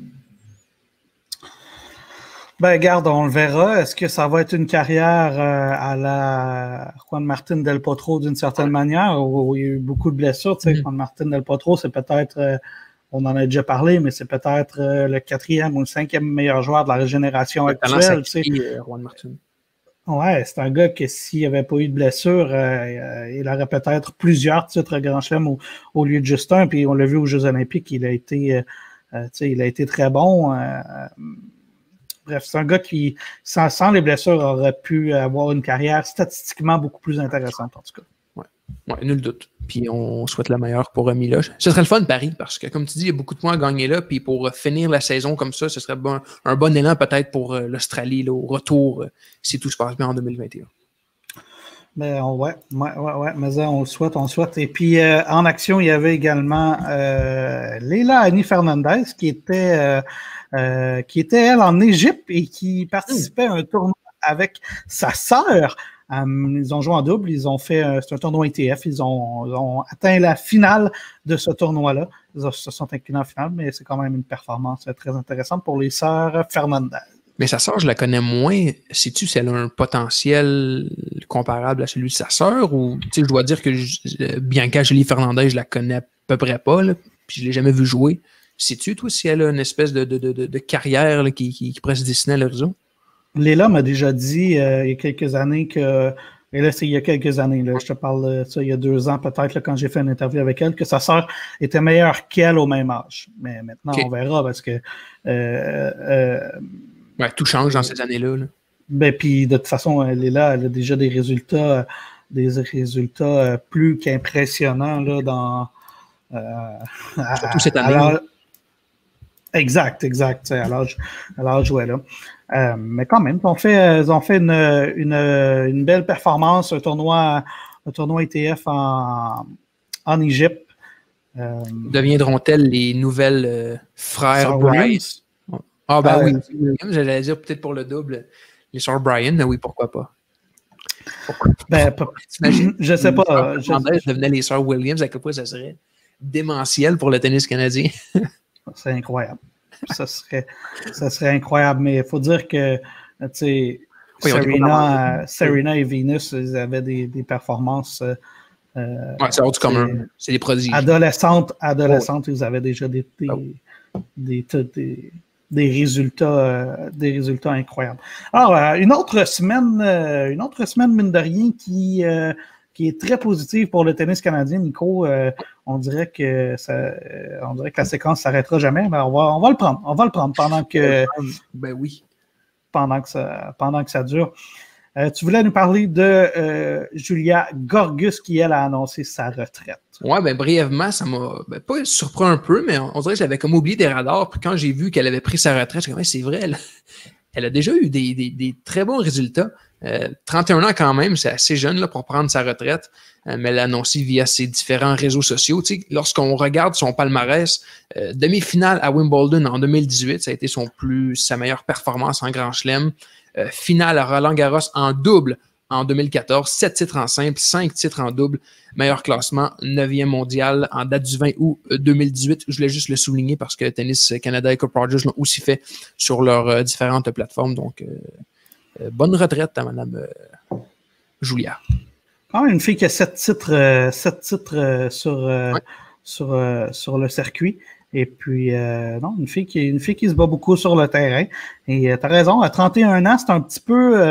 [SPEAKER 1] Regarde, on le verra. Est-ce que ça va être une carrière à la Juan Martín del Potro d'une certaine manière, où il y a eu beaucoup de blessures? Juan Martín del Potro, c'est peut-être, on en a déjà parlé, mais c'est peut-être le 4e ou le 5e meilleur joueur de la génération actuelle.
[SPEAKER 2] Juan Martín.
[SPEAKER 1] Ouais, c'est un gars que s'il n'y avait pas eu de blessure, il aurait peut-être plusieurs titres Grand Chelem au lieu de juste un. Puis on l'a vu aux Jeux Olympiques, il a été très bon. Bref, c'est un gars qui, sans les blessures, aurait pu avoir une carrière statistiquement beaucoup plus intéressante, en tout cas.
[SPEAKER 2] Ouais, nul doute. Puis on souhaite le meilleur pour Miloš. Ce serait le fun, Paris, parce que, comme tu dis, il y a beaucoup de points à gagner là. Puis pour finir la saison comme ça, ce serait un bon élan peut-être pour l'Australie, là, au retour, si tout se passe bien en 2021.
[SPEAKER 1] Ben, ouais, mais ça, on le souhaite. Et puis, en action, il y avait également Leila Annie Fernandez qui était, elle, en Égypte et qui participait à un tournoi avec sa sœur. Ils ont joué en double, c'est un tournoi ITF, ils ont atteint la finale de ce tournoi-là. Ils se sont inclinés en finale, mais c'est quand même une performance très intéressante pour les sœurs Fernandez.
[SPEAKER 2] Mais sa sœur, je la connais moins. Sais-tu si elle a un potentiel comparable à celui de sa sœur? Ou, tu sais, je dois dire que Bianca Jolie Fernandez, je la connais à peu près pas, là, puis je l'ai jamais vue jouer. Sais-tu, toi, si elle a une espèce de carrière là, qui pourrait se dessiner à l'horizon?
[SPEAKER 1] Léla m'a déjà dit il y a quelques années que, et là c'est il y a quelques années, là, je te parle de ça il y a 2 ans peut-être là, quand j'ai fait une interview avec elle, que sa sœur était meilleure qu'elle au même âge. Mais maintenant on verra parce que
[SPEAKER 2] tout change dans ces années-là. Là.
[SPEAKER 1] Ben puis de toute façon, Léla, elle a déjà des résultats plus qu'impressionnants là, dans
[SPEAKER 2] surtout cette année.
[SPEAKER 1] Exact, à l'âge où elle a. Mais quand même, ils ont fait une belle performance, un tournoi ITF en Égypte.
[SPEAKER 2] Deviendront-elles les nouvelles frères Bryan? Ah ben oui, j'allais dire peut-être pour le double, les sœurs Bryan, mais oui, pourquoi pas.
[SPEAKER 1] Je sais pas.
[SPEAKER 2] Devenaient les sœurs Williams, à quel point ça serait démentiel pour le tennis canadien.
[SPEAKER 1] C'est incroyable. Ça serait incroyable, mais il faut dire que Serena et Venus, ils avaient des performances.
[SPEAKER 2] C'est hors du commun. C'est des prodiges.
[SPEAKER 1] Adolescentes, ils avaient déjà des résultats incroyables. Alors, une autre semaine, mine de rien, qui est très positive pour le tennis canadien, Nico. On dirait que la séquence s'arrêtera jamais, mais on va le prendre. On va le prendre pendant que.
[SPEAKER 2] Ben oui.
[SPEAKER 1] Pendant que ça dure. Tu voulais nous parler de Julia Gorgus qui, elle, a annoncé sa retraite.
[SPEAKER 2] Ouais, ben brièvement, ça m'a pas surpris un peu, mais on dirait que j'avais comme oublié des radars. Puis quand j'ai vu qu'elle avait pris sa retraite, j'ai dit, c'est vrai, elle a déjà eu des très bons résultats. 31 ans quand même, c'est assez jeune là, pour prendre sa retraite, mais elle l'a annoncé via ses différents réseaux sociaux. Tu sais, lorsqu'on regarde son palmarès, demi-finale à Wimbledon en 2018, ça a été sa meilleure performance en Grand Chelem. Finale à Roland-Garros en double en 2014, 7 titres en simple, 5 titres en double, meilleur classement, 9e mondial en date du 20 août 2018. Je voulais juste le souligner parce que Tennis Canada et Cup Rogers l'ont aussi fait sur leurs différentes plateformes. Donc, bonne retraite à Mme Julia.
[SPEAKER 1] Quand même une fille qui a 7 titres sur le circuit. Et puis, non, une fille qui se bat beaucoup sur le terrain. Et tu as raison, à 31 ans, c'est un petit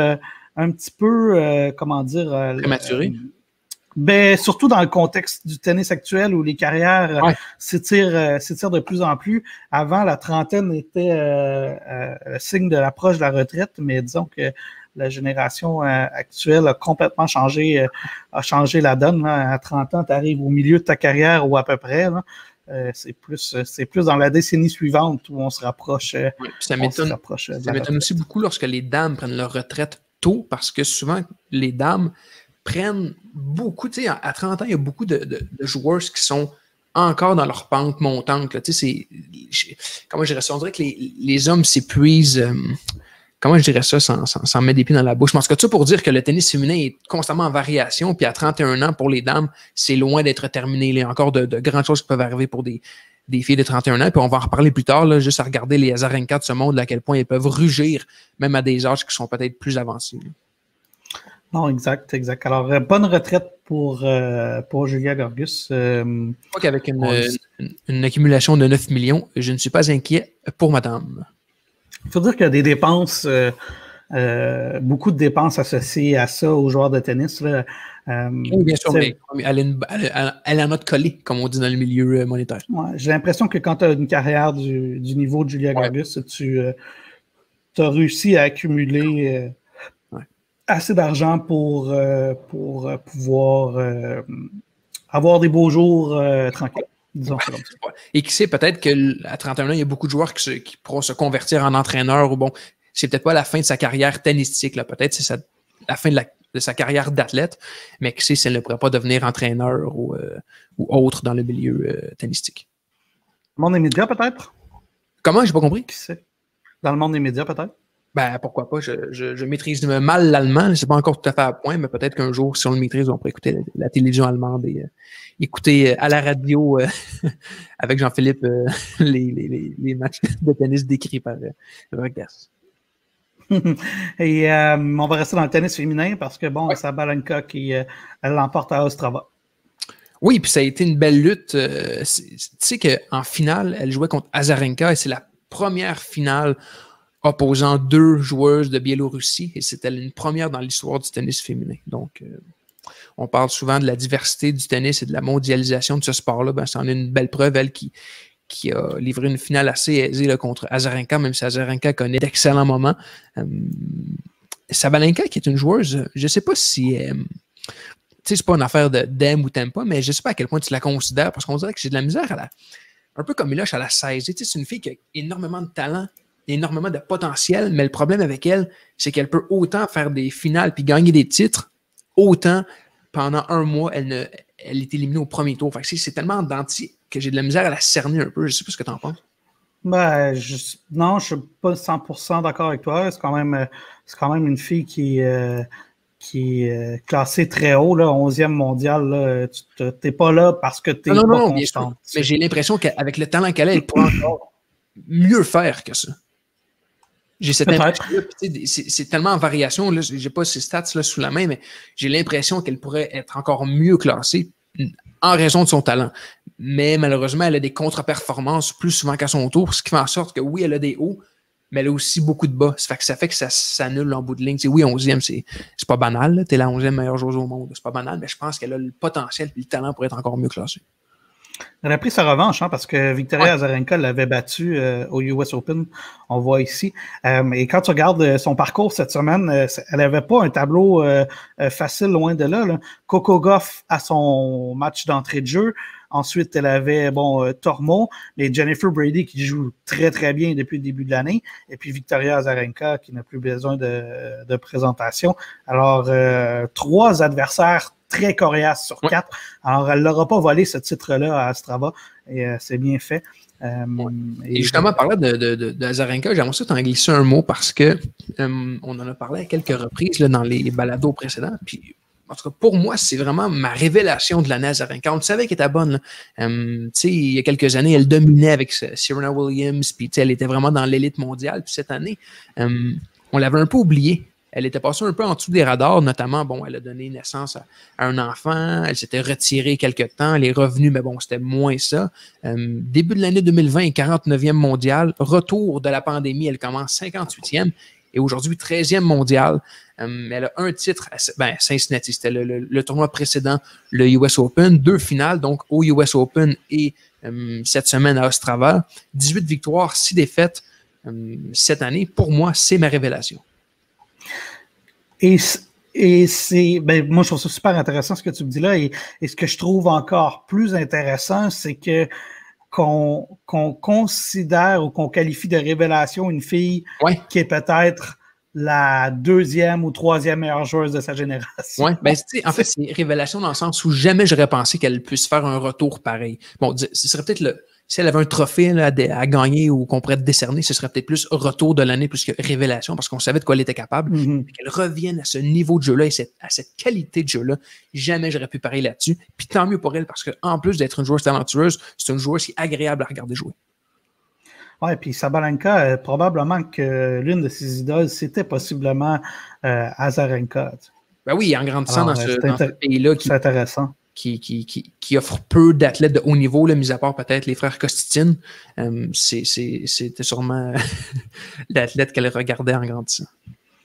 [SPEAKER 1] peu comment dire...
[SPEAKER 2] prématuré.
[SPEAKER 1] Ben, surtout dans le contexte du tennis actuel où les carrières s'étirent de plus en plus. Avant, la trentaine était signe de l'approche de la retraite, mais disons que la génération actuelle a complètement changé la donne. Là. À 30 ans, tu arrives au milieu de ta carrière ou à peu près. Là. C'est plus dans la décennie suivante où on se rapproche.
[SPEAKER 2] Ça m'étonne aussi beaucoup lorsque les dames prennent leur retraite tôt, parce que souvent, les dames prennent beaucoup, tu sais, à 30 ans, il y a beaucoup de joueurs qui sont encore dans leur pente montante. Là. Tu sais, comment je dirais ça? On dirait que les hommes s'épuisent. Comment je dirais ça sans mettre des pieds dans la bouche? Mais en tout cas, ça pour dire que le tennis féminin est constamment en variation, puis à 31 ans, pour les dames, c'est loin d'être terminé. Il y a encore de grandes choses qui peuvent arriver pour des filles de 31 ans, puis on va en reparler plus tard, là, juste à regarder les Azarenka de ce monde, à quel point ils peuvent rugir, même à des âges qui sont peut-être plus avancés.
[SPEAKER 1] Non, exact. Alors, bonne retraite pour Julia Gorgus.
[SPEAKER 2] Je crois qu'avec une accumulation de 9 millions, je ne suis pas inquiet pour madame.
[SPEAKER 1] Il faut dire qu'il y a des dépenses beaucoup de dépenses associées à ça aux joueurs de tennis. Là.
[SPEAKER 2] Oui, bien sûr, mais elle en a de collé, comme on dit dans le milieu monétaire.
[SPEAKER 1] Ouais, j'ai l'impression que quand tu as une carrière du niveau de Julia Görges, tu as réussi à accumuler assez d'argent pour pouvoir avoir des beaux jours tranquilles. Disons ça comme ça.
[SPEAKER 2] Et qui sait, peut-être qu'à 31 ans, il y a beaucoup de joueurs qui pourront se convertir en entraîneur ou bon, c'est peut-être pas la fin de sa carrière tennistique, là, peut-être c'est la fin de sa carrière d'athlète, mais qui sait si elle ne pourrait pas devenir entraîneur ou autre dans le milieu tennistique.
[SPEAKER 1] Le monde des médias, peut-être?
[SPEAKER 2] Comment? J'ai pas compris.
[SPEAKER 1] Qui sait? Dans le monde des médias, peut-être?
[SPEAKER 2] Ben, pourquoi pas. Je maîtrise mal l'allemand. C'est pas encore tout à fait à point, mais peut-être qu'un jour, si on le maîtrise, on pourrait écouter la télévision allemande et écouter à la radio avec Jean-Philippe les matchs de tennis décrits par Rogas.
[SPEAKER 1] Et on va rester dans le tennis féminin parce que, bon, c'est Sabalenka qui elle l'emporte à Ostrava.
[SPEAKER 2] Oui, puis ça a été une belle lutte. Tu sais qu'en finale, elle jouait contre Azarenka et c'est la première finale opposant deux joueuses de Biélorussie et c'était une première dans l'histoire du tennis féminin. Donc, on parle souvent de la diversité du tennis et de la mondialisation de ce sport-là. Ben, c'en est une belle preuve, elle qui a livré une finale assez aisée là, contre Azarenka, même si Azarenka connaît d'excellents moments. Sabalenka, qui est une joueuse, je ne sais pas si... tu sais, c'est pas une affaire d'aimes ou t'aimes pas, mais je ne sais pas à quel point tu la considères, parce qu'on dirait que j'ai de la misère un peu comme Miloš, à la 16. Tu sais, c'est une fille qui a énormément de talent, énormément de potentiel, mais le problème avec elle, c'est qu'elle peut autant faire des finales puis gagner des titres, autant pendant un mois, elle est éliminée au premier tour. Fait que c'est tellement denti que j'ai de la misère à la cerner un peu. Je sais pas ce que tu en penses.
[SPEAKER 1] Ben, non, je suis pas 100% d'accord avec toi. C'est quand même une fille qui est classée très haut, là, 11e mondial. Tu n'es pas là parce que tu n'es pas constante.
[SPEAKER 2] Mais j'ai l'impression qu'avec le talent qu'elle a, elle pourrait encore mieux faire que ça. J'ai cette impression-là, c'est tellement en variation, là, j'ai pas ces stats là sous la main, mais j'ai l'impression qu'elle pourrait être encore mieux classée en raison de son talent. Mais malheureusement, elle a des contre-performances plus souvent qu'à son tour, ce qui fait en sorte que oui, elle a des hauts, mais elle a aussi beaucoup de bas. Ça fait que ça s'annule en bout de ligne. T'sais, oui, 11e, c'est pas banal. Tu es la 11e meilleure joueuse au monde. C'est pas banal, mais je pense qu'elle a le potentiel et le talent pour être encore mieux classée.
[SPEAKER 1] Elle a pris sa revanche, parce que Victoria Azarenka l'avait battue au US Open, on voit ici. Et quand tu regardes son parcours cette semaine, elle n'avait pas un tableau facile, loin de là. Coco Gauff à son match d'entrée de jeu. Ensuite, elle avait Tormo, mais Jennifer Brady qui joue très, très bien depuis le début de l'année. Et puis Victoria Azarenka qui n'a plus besoin de présentation. Alors, 3 adversaires très coriace sur 4. Alors, elle ne l'aura pas volé ce titre-là à Ostrava et c'est bien fait.
[SPEAKER 2] Et justement, parlant de Azarenka, j'aimerais ça t'en glisser un mot parce que on en a parlé à quelques reprises là, dans les balados précédents. Puis, en tout cas, pour moi, c'est vraiment ma révélation de l'année Azarenka. On le savait qu'elle était bonne. Tu sais, il y a quelques années, elle dominait avec Serena Williams, puis elle était vraiment dans l'élite mondiale. Puis cette année, on l'avait un peu oubliée. Elle était passée un peu en dessous des radars, notamment, elle a donné naissance à un enfant, elle s'était retirée quelque temps, elle est revenue, mais c'était moins ça. Début de l'année 2020, 49e mondial, retour de la pandémie, elle commence 58e, et aujourd'hui 13e mondial. Elle a un titre à Cincinnati, c'était le tournoi précédent, le US Open, 2 finales, donc au US Open et cette semaine à Ostrava, 18 victoires, 6 défaites cette année. Pour moi, c'est ma révélation.
[SPEAKER 1] Et c'est, moi, je trouve ça super intéressant ce que tu me dis là. Et ce que je trouve encore plus intéressant, c'est que qu'on considère ou qu'on qualifie de révélation une fille qui est peut-être la 2e ou 3e meilleure joueuse de sa génération.
[SPEAKER 2] Oui, en fait, c'est révélation dans le sens où jamais j'aurais pensé qu'elle puisse faire un retour pareil. Bon, ce serait peut-être si elle avait un trophée là, à gagner ou qu'on pourrait décerner, ce serait peut-être plus retour de l'année plus que révélation parce qu'on savait de quoi elle était capable. Qu'elle revienne à ce niveau de jeu-là et à cette qualité de jeu-là, jamais j'aurais pu parier là-dessus. Puis tant mieux pour elle parce qu'en plus d'être une joueuse talentueuse, c'est une joueuse qui est agréable à regarder jouer.
[SPEAKER 1] Oui, puis Sabalenka, probablement que l'une de ses idoles, c'était possiblement Azarenka.
[SPEAKER 2] Ben oui, en grandissant dans ce pays-là.
[SPEAKER 1] C'est intéressant.
[SPEAKER 2] Qui offre peu d'athlètes de haut niveau, là, mis à part peut-être les frères Kostitine. C'était sûrement l'athlète qu'elle regardait en grandissant.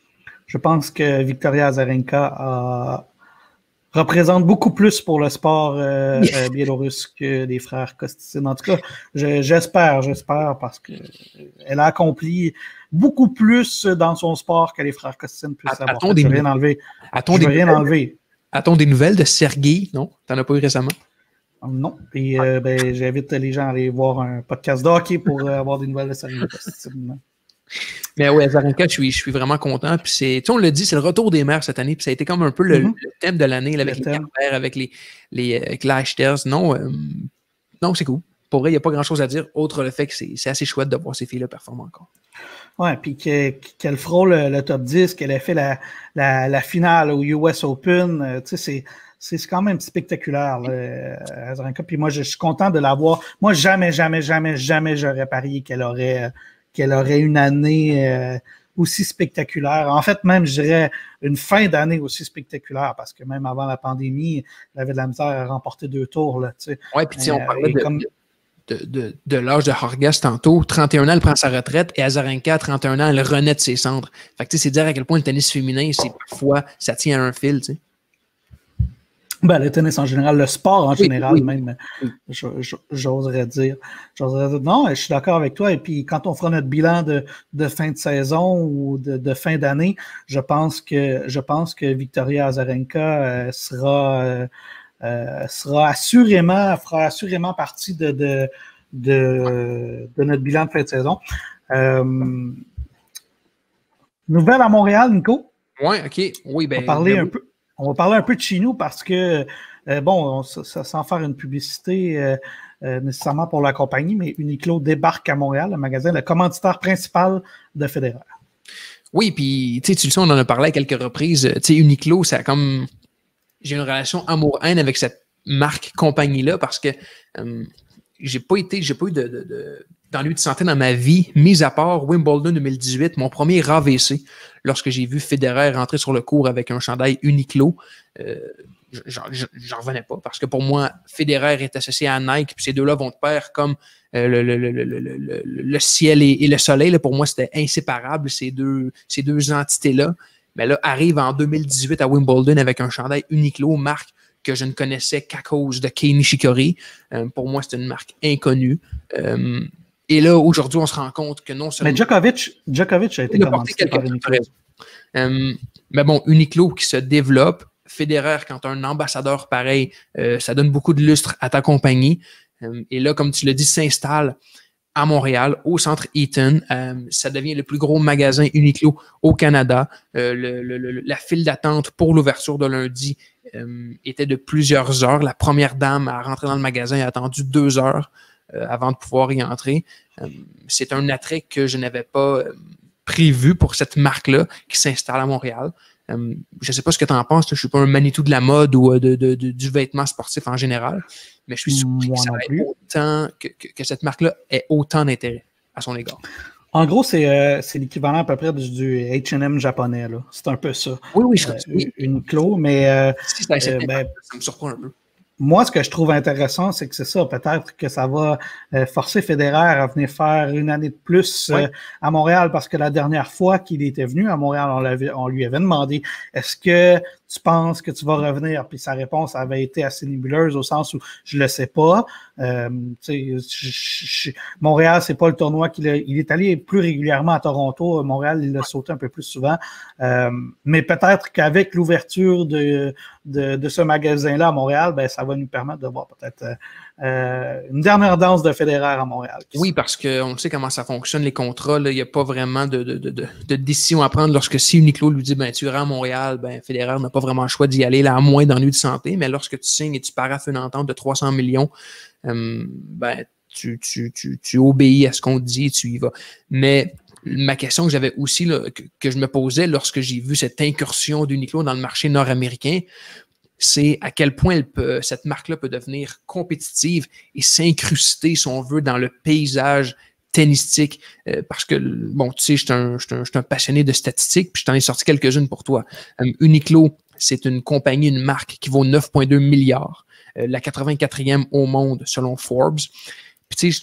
[SPEAKER 1] Je pense que Victoria Azarenka représente beaucoup plus pour le sport biélorusse que les frères Kostitsyn. En tout cas, j'espère, parce qu'elle a accompli beaucoup plus dans son sport que les frères Kostitsyn puissent avoir. Je ne veux rien enlever.
[SPEAKER 2] A-t-on des nouvelles de Sergueï? Non? T'en as pas eu récemment?
[SPEAKER 1] Non. Et j'invite les gens à aller voir un podcast de hockey pour avoir des nouvelles de Sergueï Kostitsyn.
[SPEAKER 2] Mais oui, Azarenka, je suis vraiment content. Puis on l'a dit, c'est le retour des mères cette année. Puis ça a été comme un peu le thème de l'année, avec les Carter, avec les Clashters. Non, c'est cool. Pour vrai, il n'y a pas grand-chose à dire, autre le fait que c'est assez chouette de voir ces filles-là performer encore.
[SPEAKER 1] Oui, puis qu'elle frôle le top 10, qu'elle a fait la finale au US Open. C'est quand même spectaculaire, Azarenka. Puis moi, je suis content de la voir. Moi, jamais j'aurais parié qu'elle aurait une année aussi spectaculaire. En fait, même, je dirais, une fin d'année aussi spectaculaire, parce que même avant la pandémie, elle avait de la misère à remporter 2 tours.
[SPEAKER 2] Oui, puis on parlait de l'âge de Hargas tantôt. 31 ans, elle prend sa retraite, et Azarenka, à 31 ans, elle renaît de ses cendres. Fait que c'est dire à quel point le tennis féminin, c'est parfois, ça tient à un fil, tu sais.
[SPEAKER 1] Ben, le tennis en général, le sport en général, même, j'oserais dire. Non, je suis d'accord avec toi. Et puis, quand on fera notre bilan de fin de saison ou de fin d'année, je pense que Victoria Azarenka fera assurément partie de notre bilan de fin de saison. Nouvelle à Montréal, Nico?
[SPEAKER 2] Oui, OK. Oui, ben,
[SPEAKER 1] on va parler un peu de chez nous parce que, sans faire une publicité nécessairement pour la compagnie, mais Uniqlo débarque à Montréal, le magasin, le commanditaire principal de Federer.
[SPEAKER 2] Oui, puis tu le sais, on en a parlé à quelques reprises. Uniqlo, ça a comme... J'ai une relation amour-haine avec cette marque, compagnie-là, parce que j'ai pas eu d'ennui de santé dans ma vie, mis à part Wimbledon 2018, mon premier AVC, lorsque j'ai vu Federer rentrer sur le court avec un chandail Uniqlo. J'en revenais pas, parce que pour moi, Federer est associé à Nike, puis ces deux-là vont de pair comme le ciel et le soleil. Là, pour moi, c'était inséparable, ces deux entités-là. Mais là, arrive en 2018 à Wimbledon avec un chandail Uniqlo, marque que je ne connaissais qu'à cause de Kei Nishikori. Pour moi, c'est une marque inconnue. Et là, aujourd'hui, on se rend compte que non seulement...
[SPEAKER 1] Mais Djokovic a été commandité par Uniqlo.
[SPEAKER 2] Mais bon, Uniqlo qui se développe, Federer, quand tu as un ambassadeur pareil, ça donne beaucoup de lustre à ta compagnie. Et là, comme tu l'as dit, s'installe à Montréal, au centre Eaton. Ça devient le plus gros magasin Uniqlo au Canada. La file d'attente pour l'ouverture de lundi était de plusieurs heures. La première dame à rentrer dans le magasin a attendu 2 heures avant de pouvoir y entrer. C'est un attrait que je n'avais pas prévu pour cette marque-là qui s'installe à Montréal. Je ne sais pas ce que tu en penses. Je ne suis pas un Manitou de la mode ou du vêtement sportif en général, mais je suis surpris que cette marque-là ait autant d'intérêt à son égard.
[SPEAKER 1] En gros, c'est l'équivalent à peu près du H&M japonais. Là. C'est un peu ça.
[SPEAKER 2] Oui,
[SPEAKER 1] Uniqlo, mais
[SPEAKER 2] ça me surprend un peu.
[SPEAKER 1] Moi, ce que je trouve intéressant, c'est que c'est ça. Peut-être que ça va forcer Federer à venir faire une année de plus à Montréal, parce que la dernière fois qu'il était venu à Montréal, on lui avait demandé « Est-ce que tu penses que tu vas revenir? » Puis sa réponse avait été assez nébuleuse, au sens où je le sais pas. Montréal, c'est pas le tournoi il est allé plus régulièrement à Toronto. Montréal, il l'a sauté un peu plus souvent. Mais peut-être qu'avec l'ouverture de ce magasin-là à Montréal, ben, ça va nous permettre de voir peut-être une dernière danse de Federer à Montréal.
[SPEAKER 2] Oui, parce qu'on sait comment ça fonctionne, les contrats. Il n'y a pas vraiment de décision à prendre lorsque si Uniqlo lui dit ben, tu iras à Montréal, ben, Federer n'a pas vraiment le choix d'y aller, là, à moins d'ennui de santé. Mais lorsque tu signes et tu paraffes une entente de 300 millions, ben, tu obéis à ce qu'on te dit et tu y vas. Mais ma question que j'avais aussi, là, que je me posais lorsque j'ai vu cette incursion d'Uniqlo dans le marché nord-américain, c'est à quel point cette marque-là peut devenir compétitive et s'incruster, si on veut, dans le paysage tennistique. Parce que, bon, tu sais, je suis un passionné de statistiques, puis je t'en ai sorti quelques-unes pour toi. Uniqlo, c'est une compagnie, une marque qui vaut 9,2 milliards. La 84e au monde, selon Forbes. Puis, tu sais,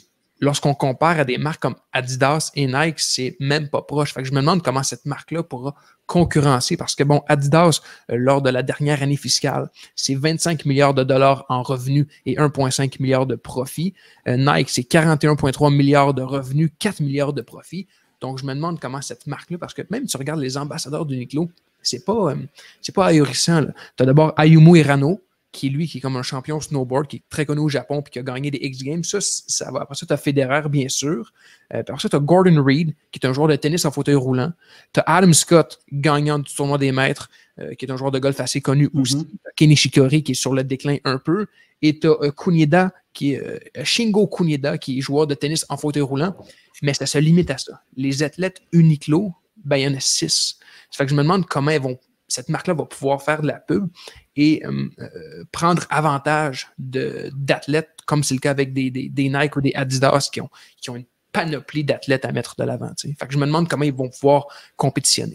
[SPEAKER 2] lorsqu'on compare à des marques comme Adidas et Nike, c'est même pas proche. Fait que je me demande comment cette marque-là pourra concurrencer parce que, bon, Adidas, lors de la dernière année fiscale, c'est 25 milliards de dollars en revenus et 1,5 milliard de profits. Nike, c'est 41,3 milliards de revenus, 4 milliards de profits. Donc, je me demande comment cette marque-là, parce que même si tu regardes les ambassadeurs d'Uniqlo, c'est pas ahurissant. Tu as d'abord Ayumu Hirano, qui est comme un champion snowboard, qui est très connu au Japon, puis qui a gagné des X Games. Ça va. Après ça, tu as Federer, bien sûr. Puis après ça, tu as Gordon Reed, qui est un joueur de tennis en fauteuil roulant. Tu as Adam Scott, gagnant du tournoi des maîtres, qui est un joueur de golf assez connu aussi. Kei Nishikori, qui est sur le déclin un peu. Et tu as Kunieda, Shingo Kunieda, qui est joueur de tennis en fauteuil roulant. Mais ça se limite à ça. Les athlètes Uniqlo, ben, il y en a 6. Ça fait que je me demande comment cette marque-là va pouvoir faire de la pub et prendre avantage d'athlètes, comme c'est le cas avec des Nike ou des Adidas qui ont une panoplie d'athlètes à mettre de l'avant. Fait que je me demande comment ils vont pouvoir compétitionner.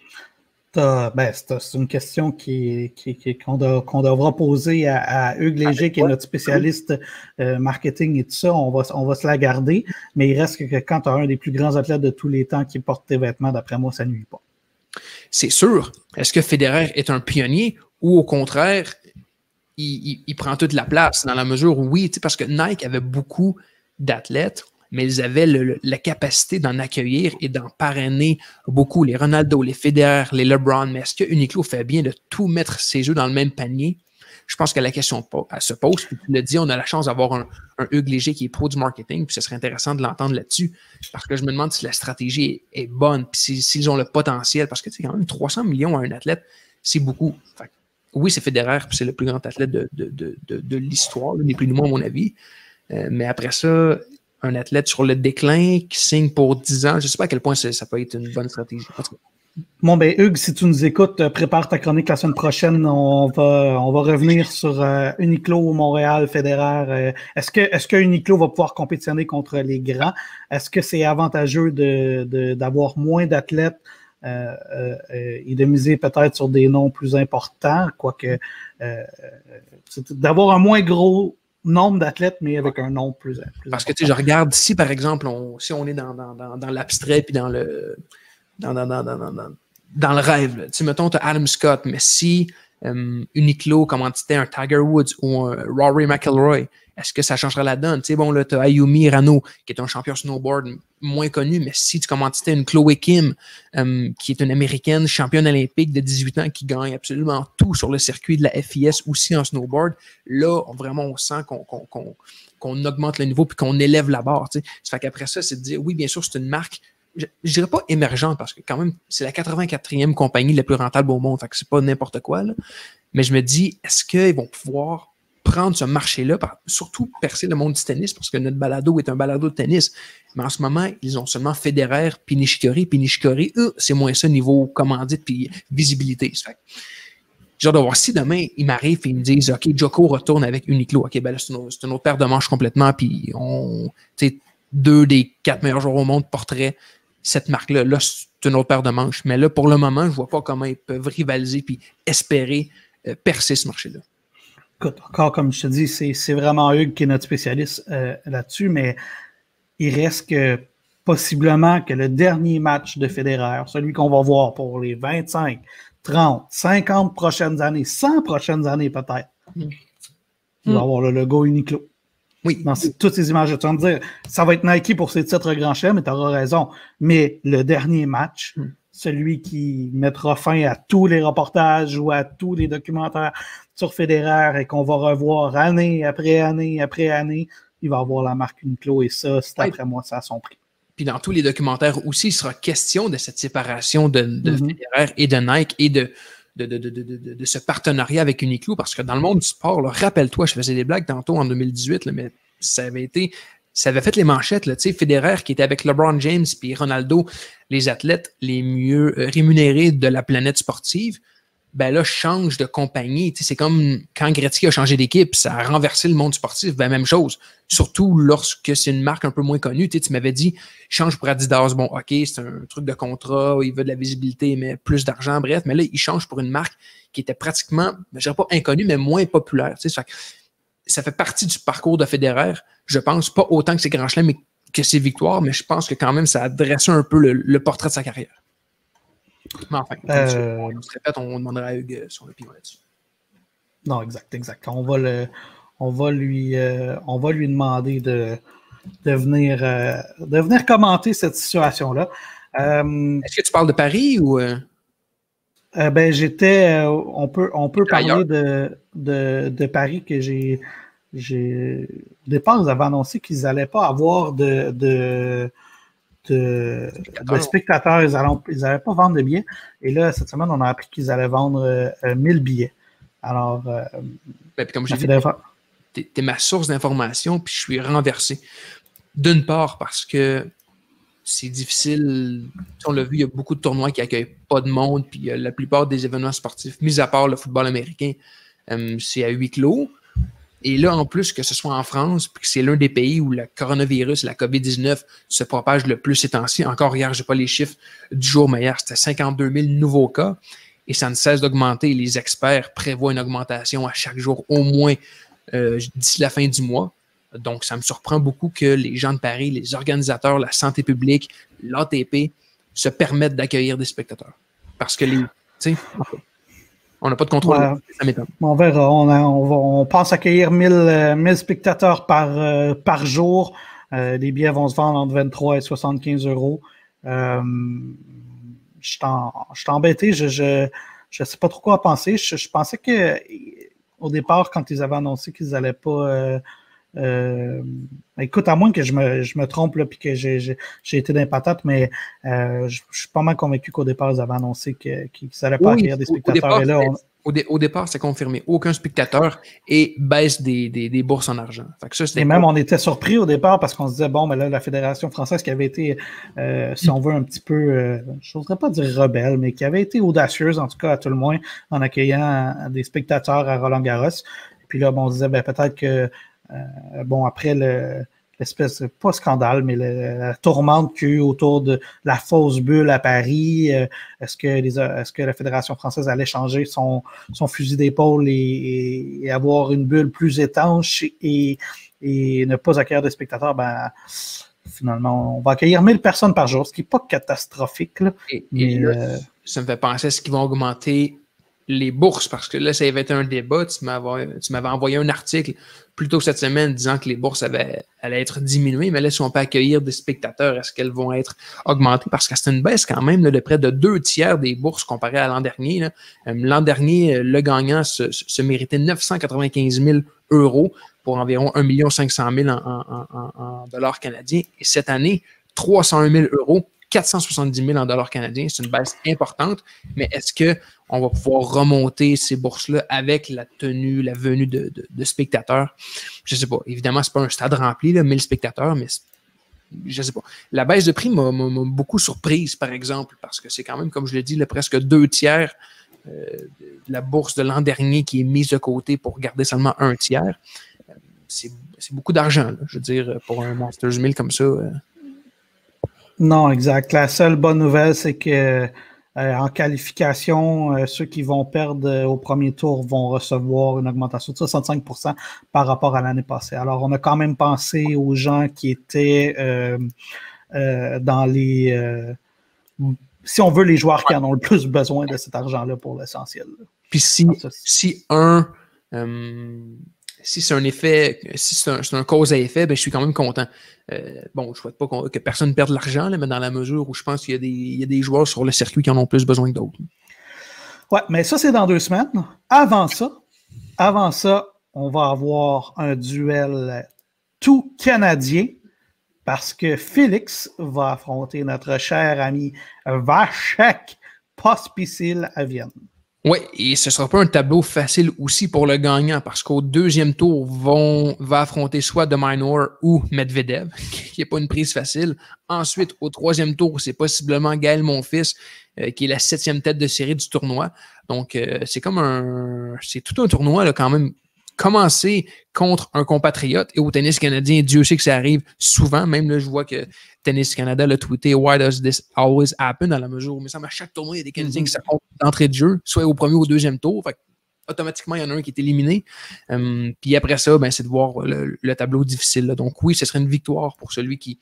[SPEAKER 1] C'est une question qu'on devra poser à Hugues Léger, qui est notre spécialiste marketing et tout ça. On va se la garder, mais il reste que quand tu as un des plus grands athlètes de tous les temps qui porte tes vêtements, d'après moi, ça ne nuit pas.
[SPEAKER 2] C'est sûr. Est-ce que Federer est un pionnier ou au contraire, il prend toute la place dans la mesure où oui, parce que Nike avait beaucoup d'athlètes, mais ils avaient la capacité d'en accueillir et d'en parrainer beaucoup. Les Ronaldo, les Federer, les LeBron. Mais est-ce que Uniqlo fait bien de tout mettre ses œufs dans le même panier? Je pense que la question elle se pose. Puis tu l'as dit, on a la chance d'avoir un Hugues Léger qui est pro du marketing, puis ce serait intéressant de l'entendre là-dessus, parce que je me demande si la stratégie est bonne, puis s'ils ont le potentiel, parce que tu sais, quand même 300 millions à un athlète, c'est beaucoup. Fait, oui, c'est Federer, puis c'est le plus grand athlète de l'histoire, ni plus ni moins à mon avis. Mais après ça, un athlète sur le déclin qui signe pour 10 ans, je ne sais pas à quel point ça peut être une bonne stratégie. En tout cas.
[SPEAKER 1] Bon, ben Hugues, si tu nous écoutes, prépare ta chronique la semaine prochaine. On va revenir sur Uniqlo, Montréal, Federer. Est-ce que Uniqlo va pouvoir compétitionner contre les grands? Est-ce que c'est avantageux d'avoir moins d'athlètes et de miser peut-être sur des noms plus importants, quoique d'avoir un moins gros nombre d'athlètes, mais avec un nom plus
[SPEAKER 2] Parce que tu sais, je regarde si, par exemple, si on est dans l'abstrait puis dans le rêve. Tu sais, mettons, tu as Adam Scott, mais si Uniqlo commanditait un Tiger Woods ou un Rory McIlroy, est-ce que ça changerait la donne? Tu sais, bon, là, tu as Ayumi Hirano, qui est un champion snowboard moins connu, mais si tu commanditais une Chloé Kim, qui est une Américaine championne olympique de 18 ans, qui gagne absolument tout sur le circuit de la FIS, aussi en snowboard, là, vraiment, on sent qu'on augmente le niveau puis qu'on élève la barre. Tu sais. Ça fait qu'après ça, c'est de dire, oui, bien sûr, c'est une marque, je dirais pas émergente, parce que quand même, c'est la 84e compagnie la plus rentable au monde, fait que c'est pas n'importe quoi, là. Mais je me dis, est-ce qu'ils vont pouvoir prendre ce marché-là, surtout percer le monde du tennis, parce que notre balado est un balado de tennis. Mais en ce moment, ils ont seulement Federer puis Nishikori. Puis Nishikori, c'est moins ça niveau commandite puis visibilité. J'ai hâte de voir si demain, ils m'arrivent et ils me disent « OK, Joko retourne avec Uniqlo. » OK, ben là, c'est une autre paire de manches complètement. Puis 2 des 4 meilleurs joueurs au monde porteraient cette marque-là. Là, c'est une autre paire de manches. Mais là, pour le moment, je ne vois pas comment ils peuvent rivaliser puis espérer percer ce marché-là.
[SPEAKER 1] Écoute, encore comme je te dis, c'est vraiment Hugues qui est notre spécialiste là-dessus, mais il reste que possiblement que le dernier match de Federer, celui qu'on va voir pour les 25, 30, 50 prochaines années, 100 prochaines années peut-être, il va avoir le logo Uniqlo.
[SPEAKER 2] Oui.
[SPEAKER 1] Dans toutes ces images, tu vas me dire, ça va être Nike pour ses titres Grand Chelem, mais tu auras raison. Mais le dernier match, celui qui mettra fin à tous les reportages ou à tous les documentaires sur Federer et qu'on va revoir année après année après année, il va avoir la marque Uniqlo et ça, c'est après moi, ça a son prix.
[SPEAKER 2] Puis dans tous les documentaires aussi, il sera question de cette séparation de Federer et de Nike et de ce partenariat avec Uniqlo, parce que dans le monde du sport, là, rappelle-toi, je faisais des blagues tantôt en 2018, là, mais ça avait fait les manchettes, là, Federer qui était avec LeBron James puis Ronaldo, les athlètes les mieux rémunérés de la planète sportive, ben là, change de compagnie. C'est comme quand Gretzky a changé d'équipe, ça a renversé le monde sportif, ben même chose. Surtout lorsque c'est une marque un peu moins connue. Tu m'avais dit, change pour Adidas, bon, OK, c'est un truc de contrat, il veut de la visibilité, mais plus d'argent, bref. Mais là, il change pour une marque qui était pratiquement, je dirais pas inconnue, mais moins populaire. Ça fait partie du parcours de Federer, je pense, pas autant que ses grands chelems, mais que ses victoires, mais je pense que quand même, ça a dressé un peu le portrait de sa carrière. Mais enfin, on se répète, on demandera à Hugues son opinion là-dessus.
[SPEAKER 1] Non, exact. On va lui demander de venir commenter cette situation-là.
[SPEAKER 2] Est-ce que tu parles de Paris ou...
[SPEAKER 1] on peut parler de Paris que j'ai au départ, ils avaient annoncé qu'ils n'allaient pas avoir de spectateurs, ils n'allaient pas vendre de billets. Et là, cette semaine, on a appris qu'ils allaient vendre 1000 billets. Alors,
[SPEAKER 2] comme j'ai dit, t'es ma source d'information, puis je suis renversé. D'une part, parce que c'est difficile. On l'a vu, il y a beaucoup de tournois qui n'accueillent pas de monde, puis la plupart des événements sportifs, mis à part le football américain, c'est à huis clos. Et là, en plus, que ce soit en France, puis que c'est l'un des pays où le coronavirus, la COVID-19, se propage le plus ces temps-ci. Encore hier, je n'ai pas les chiffres du jour, mais hier, c'était 52 000 nouveaux cas. Et ça ne cesse d'augmenter. Les experts prévoient une augmentation à chaque jour, au moins d'ici la fin du mois. Donc, ça me surprend beaucoup que les gens de Paris, les organisateurs, la santé publique, l'ATP se permettent d'accueillir des spectateurs. Parce que on n'a pas de contrôle.
[SPEAKER 1] Ouais.
[SPEAKER 2] Ça m'étonne.
[SPEAKER 1] On verra. On pense accueillir 1000 spectateurs par jour. Les billets vont se vendre entre 23 et 75 euros. Je suis embêté. Je sais pas trop quoi penser. Je pensais qu'au départ, quand ils avaient annoncé qu'ils n'allaient pas... écoute, à moins que je me trompe et que j'ai été dans les patates, mais je suis pas mal convaincu qu'au départ, ils avaient annoncé qu'ils n'allaient pas accueillir des spectateurs.
[SPEAKER 2] Au départ, c'est confirmé. Aucun spectateur et baisse des bourses en argent. Fait que ça,
[SPEAKER 1] et même, on était surpris au départ parce qu'on se disait, bon, mais là, la Fédération française qui avait été, si on veut, un petit peu, je n'oserais pas dire rebelle, mais qui avait été audacieuse, en tout cas, à tout le moins, en accueillant des spectateurs à Roland-Garros. Puis là, bon, on se disait, peut-être que après l'espèce, pas scandale, mais la tourmente qu'il y a eu autour de la fausse bulle à Paris, est-ce que la Fédération française allait changer son fusil d'épaule et avoir une bulle plus étanche et ne pas accueillir de spectateurs? Finalement, on va accueillir 1000 personnes par jour, ce qui n'est pas catastrophique. Là,
[SPEAKER 2] ça me fait penser à ce qu'ils vont augmenter les bourses, parce que là, ça avait été un débat. Tu m'avais envoyé un article plus tôt cette semaine disant que les bourses allaient être diminuées, mais là, si on peut accueillir des spectateurs, est-ce qu'elles vont être augmentées? Parce que c'est une baisse quand même là, de près de 2/3 des bourses comparé à l'an dernier. Là. L'an dernier, le gagnant se méritait 995 000 euros pour environ 1 500 000 en dollars canadiens. Et cette année, 301 000 euros, 470 000 en dollars canadiens. C'est une baisse importante, mais est-ce qu'on va pouvoir remonter ces bourses-là avec la venue de spectateurs? Je ne sais pas. Évidemment, ce n'est pas un stade rempli, là, 1000 spectateurs, mais je ne sais pas. La baisse de prix m'a beaucoup surprise, par exemple, parce que c'est quand même, comme je l'ai dit, presque 2/3 de la bourse de l'an dernier qui est mise de côté pour garder seulement 1/3. C'est beaucoup d'argent, je veux dire, pour un Masters 1000 comme ça.
[SPEAKER 1] Non, exact. La seule bonne nouvelle, c'est que en qualification, ceux qui vont perdre au premier tour vont recevoir une augmentation de 65% par rapport à l'année passée. Alors, on a quand même pensé aux gens qui étaient dans les... si on veut, les joueurs qui en ont le plus besoin de cet argent-là pour l'essentiel.
[SPEAKER 2] Puis si c'est un effet, si c'est un cause à effet, je suis quand même content. Je ne souhaite pas que personne perde de l'argent, mais dans la mesure où je pense qu'il y a des joueurs sur le circuit qui en ont plus besoin que d'autres.
[SPEAKER 1] Oui, mais ça, c'est dans 2 semaines. Avant ça, on va avoir un duel tout canadien parce que Félix va affronter notre cher ami Vasek Pospisil à Vienne.
[SPEAKER 2] Oui, et ce ne sera pas un tableau facile aussi pour le gagnant parce qu'au deuxième tour, va affronter soit De Minaur ou Medvedev, qui n'est pas une prise facile. Ensuite, au troisième tour, c'est possiblement Gaël Monfils, qui est la 7e tête de série du tournoi. Donc, c'est tout un tournoi là, quand même. Commencer contre un compatriote et au tennis canadien, Dieu sait que ça arrive souvent. Même là, je vois que Tennis Canada l'a tweeté « Why does this always happen » dans la mesure où, mais ça, à chaque tournoi, il y a des Canadiens qui s'affrontent d'entrée de jeu, soit au premier ou au deuxième tour. Fait automatiquement, il y en a un qui est éliminé. Puis après ça, ben, c'est de voir le tableau difficile. Là. Donc oui, ce serait une victoire pour celui qui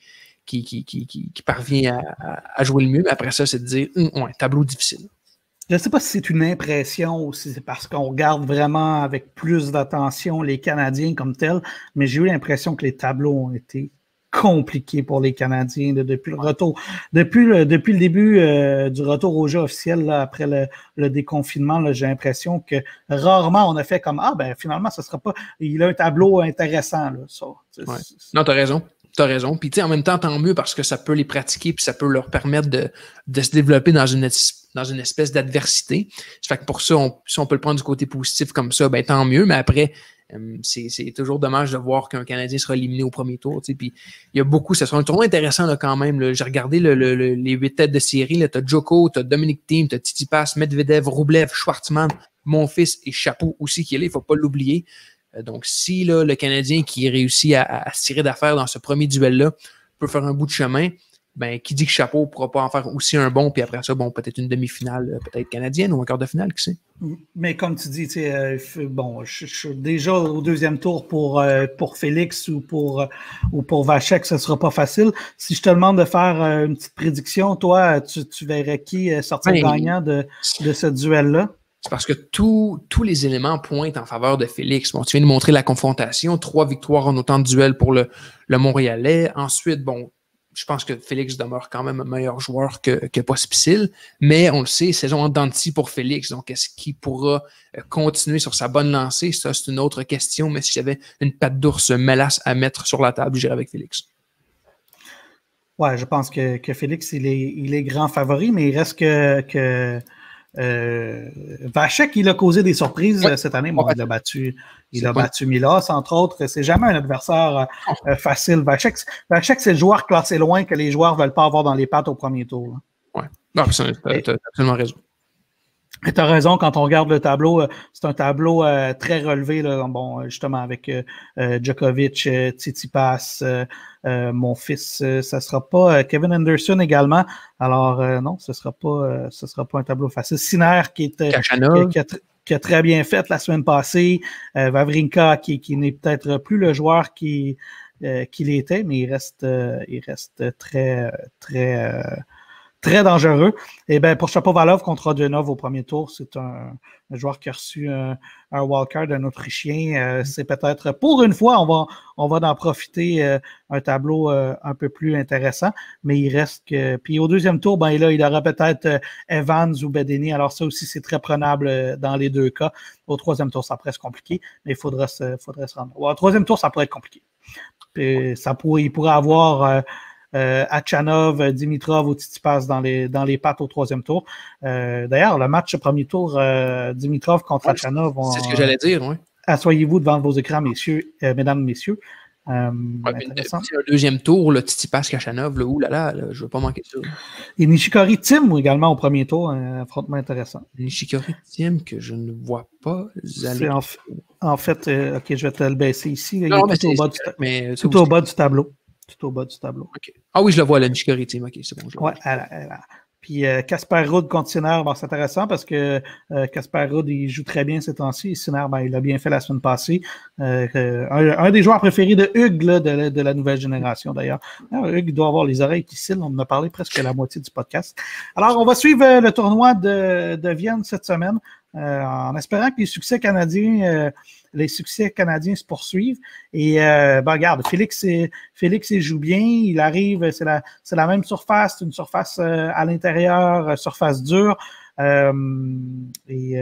[SPEAKER 2] parvient à jouer le mieux. Mais après ça, c'est de dire, ouais, tableau difficile.
[SPEAKER 1] Je ne sais pas si c'est une impression ou si c'est parce qu'on regarde vraiment avec plus d'attention les Canadiens comme tels, mais j'ai eu l'impression que les tableaux ont été compliqués pour les Canadiens depuis le retour. Depuis le début du retour au jeu officiel, là, après le déconfinement, là, j'ai l'impression que rarement on a fait comme finalement, ce sera pas. Il a un tableau intéressant. Là, ça.
[SPEAKER 2] Non, tu as raison. Tu as raison. Puis, en même temps, tant mieux parce que ça peut les pratiquer puis ça peut leur permettre de se développer dans une espèce d'adversité. Ça fait que pour ça, si on peut le prendre du côté positif comme ça, ben tant mieux. Mais après, c'est toujours dommage de voir qu'un Canadien sera éliminé au premier tour. Puis, il y a beaucoup. Ce sera un tournoi intéressant là, quand même. Là. J'ai regardé les 8 têtes de série. Tu as Djoko, tu as Dominic Thiem, tu as Tsitsipas, Medvedev, Rublev, Schwartzmann, Monfils et Chapeau aussi qui est là. Il ne faut pas l'oublier. Donc, si là, le Canadien qui réussit à se tirer d'affaire dans ce premier duel-là peut faire un bout de chemin, ben, qui dit que Chapeau ne pourra pas en faire aussi un bon, puis après ça, bon, peut-être une demi-finale, peut-être canadienne ou un quart de finale, qui sait?
[SPEAKER 1] Mais comme tu dis, bon, je suis déjà au deuxième tour pour Félix ou pour Vachek, ce ne sera pas facile. Si je te demande de faire une petite prédiction, toi, tu verrais qui sortir gagnant de ce duel-là?
[SPEAKER 2] C'est parce que tous les éléments pointent en faveur de Félix. Bon, tu viens de montrer la confrontation, 3 victoires en autant de duels pour le Montréalais. Ensuite, bon, je pense que Félix demeure quand même un meilleur joueur que Pospisil, mais on le sait, saison en dents de scie pour Félix. Donc, est-ce qu'il pourra continuer sur sa bonne lancée? Ça, c'est une autre question, mais si j'avais une patte d'ours mélasse à mettre sur la table, j'irais avec Félix.
[SPEAKER 1] Ouais, je pense que Félix, il est grand favori, mais il reste que Vachek, il a causé des surprises cette année. Bon, il a battu Milos, entre autres. C'est jamais un adversaire facile. Vachek, c'est le joueur classé loin que les joueurs ne veulent pas avoir dans les pattes au premier tour.
[SPEAKER 2] Oui, tu as absolument raison.
[SPEAKER 1] Et tu as raison, quand on regarde le tableau, c'est un tableau très relevé, là, bon, justement, avec Djokovic, Tsitsipas, Monfils, ça sera pas Kevin Anderson également. Alors, non, ce sera pas un tableau facile. Sinner qui a très bien fait la semaine passée. Wawrinka qui n'est peut-être plus le joueur qu'il était, mais il reste très, très très dangereux. Et bien, pour Shapovalov contre Rodionov au premier tour, c'est un joueur qui a reçu un wildcard d'un Autrichien. C'est peut-être, pour une fois, on va en profiter un tableau un peu plus intéressant, mais il reste que... Puis au deuxième tour, ben là, il aura peut-être Evans ou Bedeni. Alors ça aussi, c'est très prenable dans les deux cas. Au troisième tour, ça pourrait être compliqué, mais il faudrait se rendre. Au troisième tour, ça pourrait être compliqué. Puis il pourrait avoir... Achanov, Dimitrov ou Tsitsipas dans les pattes au troisième tour. D'ailleurs, le match premier tour, Dimitrov contre Achanov.
[SPEAKER 2] C'est ce que j'allais dire, oui.
[SPEAKER 1] Asseyez-vous devant vos écrans, mesdames, messieurs.
[SPEAKER 2] Un deuxième tour, le Tsitsipas Kachanov, je ne veux pas manquer ça.
[SPEAKER 1] Et Nishikori Thiem également au premier tour, un affrontement intéressant.
[SPEAKER 2] Nishikori Thiem que je ne vois pas aller.
[SPEAKER 1] En fait, ok, je vais te le baisser ici.
[SPEAKER 2] Non,
[SPEAKER 1] il est tout au bas du tableau. Tout au bas du tableau.
[SPEAKER 2] Okay. Ah oui, je le vois, le Nishikori Thiem. OK, c'est bon.
[SPEAKER 1] Oui, Puis Casper Ruud contre Sinner, c'est intéressant parce que Casper Ruud, il joue très bien ces temps-ci. Sinner, il a bien fait la semaine passée. Un des joueurs préférés de Hugues, là, de la nouvelle génération, d'ailleurs. Hugues doit avoir les oreilles qui cillent. On en a parlé presque la moitié du podcast. Alors, on va suivre le tournoi de Vienne cette semaine en espérant que les succès canadiens se poursuivent. Et regarde, Félix, il joue bien. Il arrive, c'est la même surface, c'est une surface à l'intérieur, surface dure. Bon,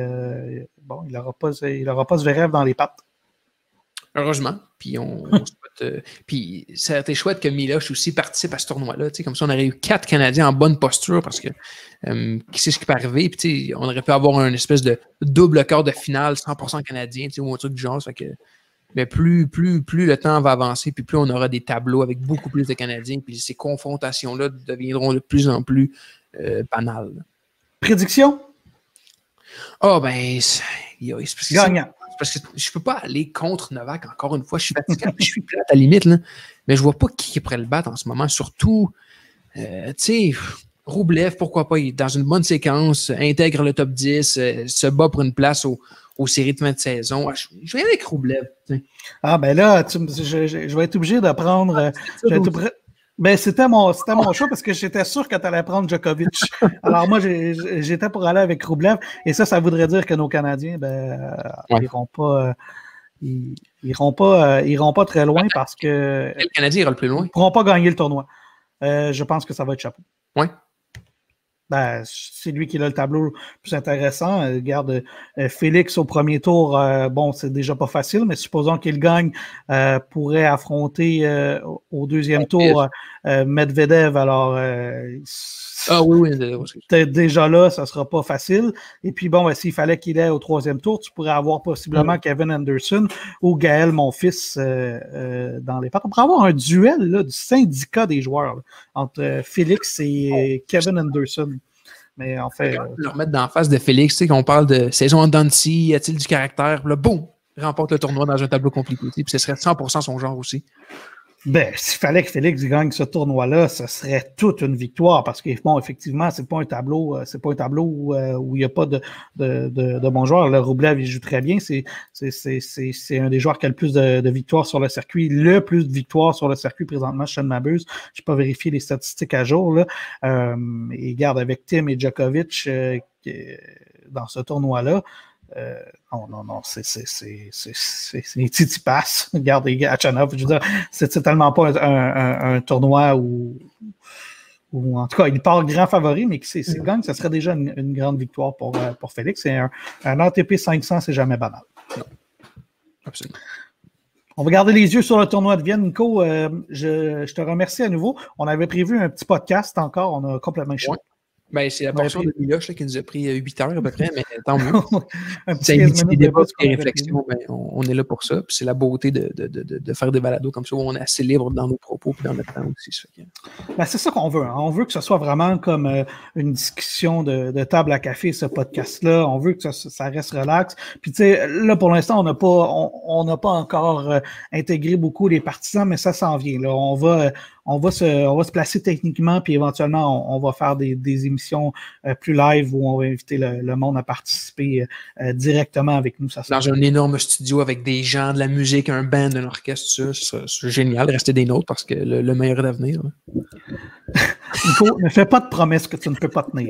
[SPEAKER 1] il n'aura pas Zverev dans les pattes.
[SPEAKER 2] Heureusement. Puis puis ça a été chouette que Miloš aussi participe à ce tournoi-là. Comme ça, on aurait eu 4 Canadiens en bonne posture parce que qui sait ce qui peut arriver. Puis on aurait pu avoir une espèce de double quart de finale 100% canadien ou un truc du genre. Ça fait que, mais plus le temps va avancer, puis plus on aura des tableaux avec beaucoup plus de Canadiens. Puis ces confrontations-là deviendront de plus en plus banales.
[SPEAKER 1] Prédiction?
[SPEAKER 2] Ah, ben,
[SPEAKER 1] gagnant.
[SPEAKER 2] Parce que je ne peux pas aller contre Novak encore une fois. Je suis fatigué, je suis plate à la limite, là, mais je ne vois pas qui pourrait le battre en ce moment. Surtout, tu sais, Roublev, pourquoi pas, il est dans une bonne séquence, intègre le top 10, se bat pour une place aux séries de fin de saison. Je vais aller avec Roublev.
[SPEAKER 1] Ah, ben là, je vais être obligé de prendre. Ben, c'était mon choix parce que j'étais sûr que tu allais prendre Djokovic. Alors, moi, j'étais pour aller avec Roublev. Et ça voudrait dire que nos Canadiens, ils iront pas très loin parce que.
[SPEAKER 2] Quel Canadien ira le plus loin?
[SPEAKER 1] Ils ne pourront pas gagner le tournoi. Je pense que ça va être Chapeau.
[SPEAKER 2] Oui.
[SPEAKER 1] Ben, c'est lui qui a le tableau plus intéressant. Regarde, Félix au premier tour, bon, c'est déjà pas facile, mais supposons qu'il gagne, pourrait affronter au deuxième tour Medvedev. Alors, peut-être déjà là, ça sera pas facile. Et puis bon, s'il fallait qu'il ait au troisième tour, tu pourrais avoir possiblement Kevin Anderson ou Gaël Monfils dans les pattes. On pourrait avoir un duel là, du syndicat des joueurs là, entre Félix et Kevin Anderson. Mais en fait.
[SPEAKER 2] Le remettre d'en face de Félix, tu sais, qu'on parle de saison en Dancy, y a-t-il du caractère? Là, boum! Il remporte le tournoi dans un tableau compliqué. Puis ce serait 100% son genre aussi.
[SPEAKER 1] Ben, s'il fallait que Félix gagne ce tournoi-là, ce serait toute une victoire parce que, bon, effectivement, c'est pas un tableau où il n'y a pas de bons joueurs. Le Roublev, il joue très bien. C'est un des joueurs qui a le plus de victoires sur le circuit. Le plus de victoires sur le circuit présentement, je ne m'abuse. Je n'ai pas vérifié les statistiques à jour, là. Et garde avec Tim et Djokovic dans ce tournoi-là. Non, c'est Tsitsipas. Regarde, Khachanov, je veux dire, c'est tellement pas un tournoi où en tout cas, il part grand favori, mais s'il gagne, ça serait déjà une grande victoire pour Félix. Et un ATP 500, c'est jamais banal.
[SPEAKER 2] Non, absolument.
[SPEAKER 1] On va garder les yeux sur le tournoi de Vienne. Nico, je te remercie à nouveau. On avait prévu un petit podcast encore, on a complètement échoué.
[SPEAKER 2] Ben, c'est la portion de Miloche qui nous a pris 8 heures à peu près, mais tant mieux.
[SPEAKER 1] Ça invite
[SPEAKER 2] des débats et des réflexions, ben, on est là pour ça. Puis c'est la beauté de faire des balados comme ça où on est assez libre dans nos propos et dans notre temps aussi.
[SPEAKER 1] Ben, c'est ça qu'on veut. Hein. On veut que ce soit vraiment comme une discussion de table à café, ce podcast-là. On veut que ça reste relax. Puis tu sais, là, pour l'instant, on n'a pas encore intégré beaucoup les partisans, mais ça s'en vient. Là. On va se placer techniquement, puis éventuellement, on va faire des émissions plus live où on va inviter le monde à participer directement avec nous.
[SPEAKER 2] Dans un énorme studio avec des gens, de la musique, un band, un orchestre, c'est génial. Restez des nôtres parce que le meilleur est à venir.
[SPEAKER 1] Nico, ne fais pas de promesses que tu ne peux pas tenir.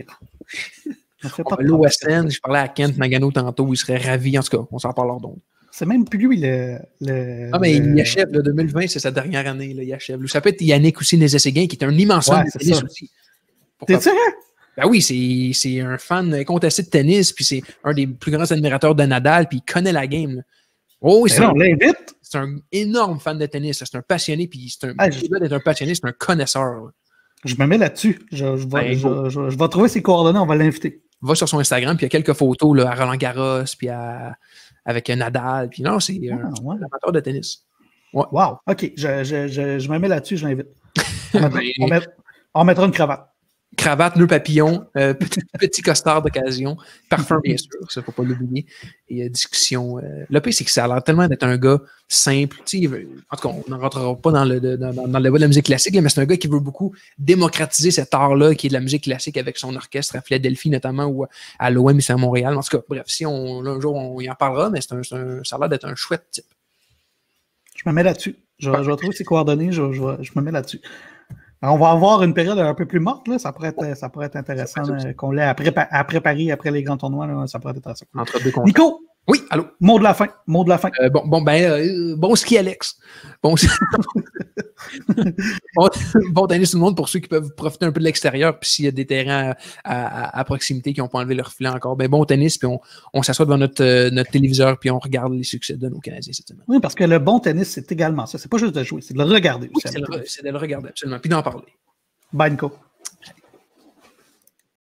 [SPEAKER 2] L'OSN, je parlais à Kent Nagano tantôt, il serait ravi. En tout cas, on s'en parle hors d'onde.
[SPEAKER 1] C'est même plus lui
[SPEAKER 2] il achève. Le 2020, c'est sa dernière année. Là, il achève. Ça peut être Yannick aussi, Nézet-Séguin, qui est un immense fan de tennis aussi.
[SPEAKER 1] T'es sérieux?
[SPEAKER 2] Ben oui, c'est un fan incontesté de tennis, puis c'est un des plus grands admirateurs de Nadal, puis il connaît la game. Là. Oh,
[SPEAKER 1] on l'invite.
[SPEAKER 2] C'est un énorme fan de tennis. C'est un passionné, puis c'est un passionné, c'est un connaisseur. Là.
[SPEAKER 1] Je me mets là-dessus. Je vais trouver ses coordonnées, on va l'inviter.
[SPEAKER 2] Va sur son Instagram, puis il y a quelques photos là, à Roland-Garros, puis avec Nadal. Puis non, c'est un amateur de tennis. Ouais.
[SPEAKER 1] Wow, OK. Je me mets là-dessus, je l'invite. On mettra une cravate.
[SPEAKER 2] Cravate, nœud papillon, petit costard d'occasion, parfum bien sûr, ça ne faut pas l'oublier, et discussion. Le pire, c'est que ça a l'air tellement d'être un gars simple. En tout cas, on ne rentrera pas dans le débat de la musique classique, là, mais c'est un gars qui veut beaucoup démocratiser cet art-là, qui est de la musique classique avec son orchestre à Philadelphie notamment, ou à l'OM ici à Montréal. En tout cas, bref, un jour on y en parlera, mais ça a l'air d'être un chouette type.
[SPEAKER 1] Je me mets là-dessus. Je vais trouver ses coordonnées, je me mets là-dessus. On va avoir une période un peu plus morte, là. Ça pourrait être intéressant qu'on l'ait à préparer après les grands tournois. Là. Ça pourrait être intéressant.
[SPEAKER 2] Entre deux
[SPEAKER 1] Nico!
[SPEAKER 2] Oui, allô?
[SPEAKER 1] Mot de la fin.
[SPEAKER 2] Bon ski, Alex. Bon tennis tout le monde pour ceux qui peuvent profiter un peu de l'extérieur. Puis s'il y a des terrains à proximité qui n'ont pas enlevé leur filet encore, bon tennis. Puis on s'assoit devant notre téléviseur puis on regarde les succès de nos Canadiens cette semaine.
[SPEAKER 1] Oui, parce que le bon tennis, c'est également ça. C'est pas juste de jouer, c'est de le regarder.
[SPEAKER 2] Oui, c'est de le regarder, absolument. Puis d'en parler.
[SPEAKER 1] Bye, Nico.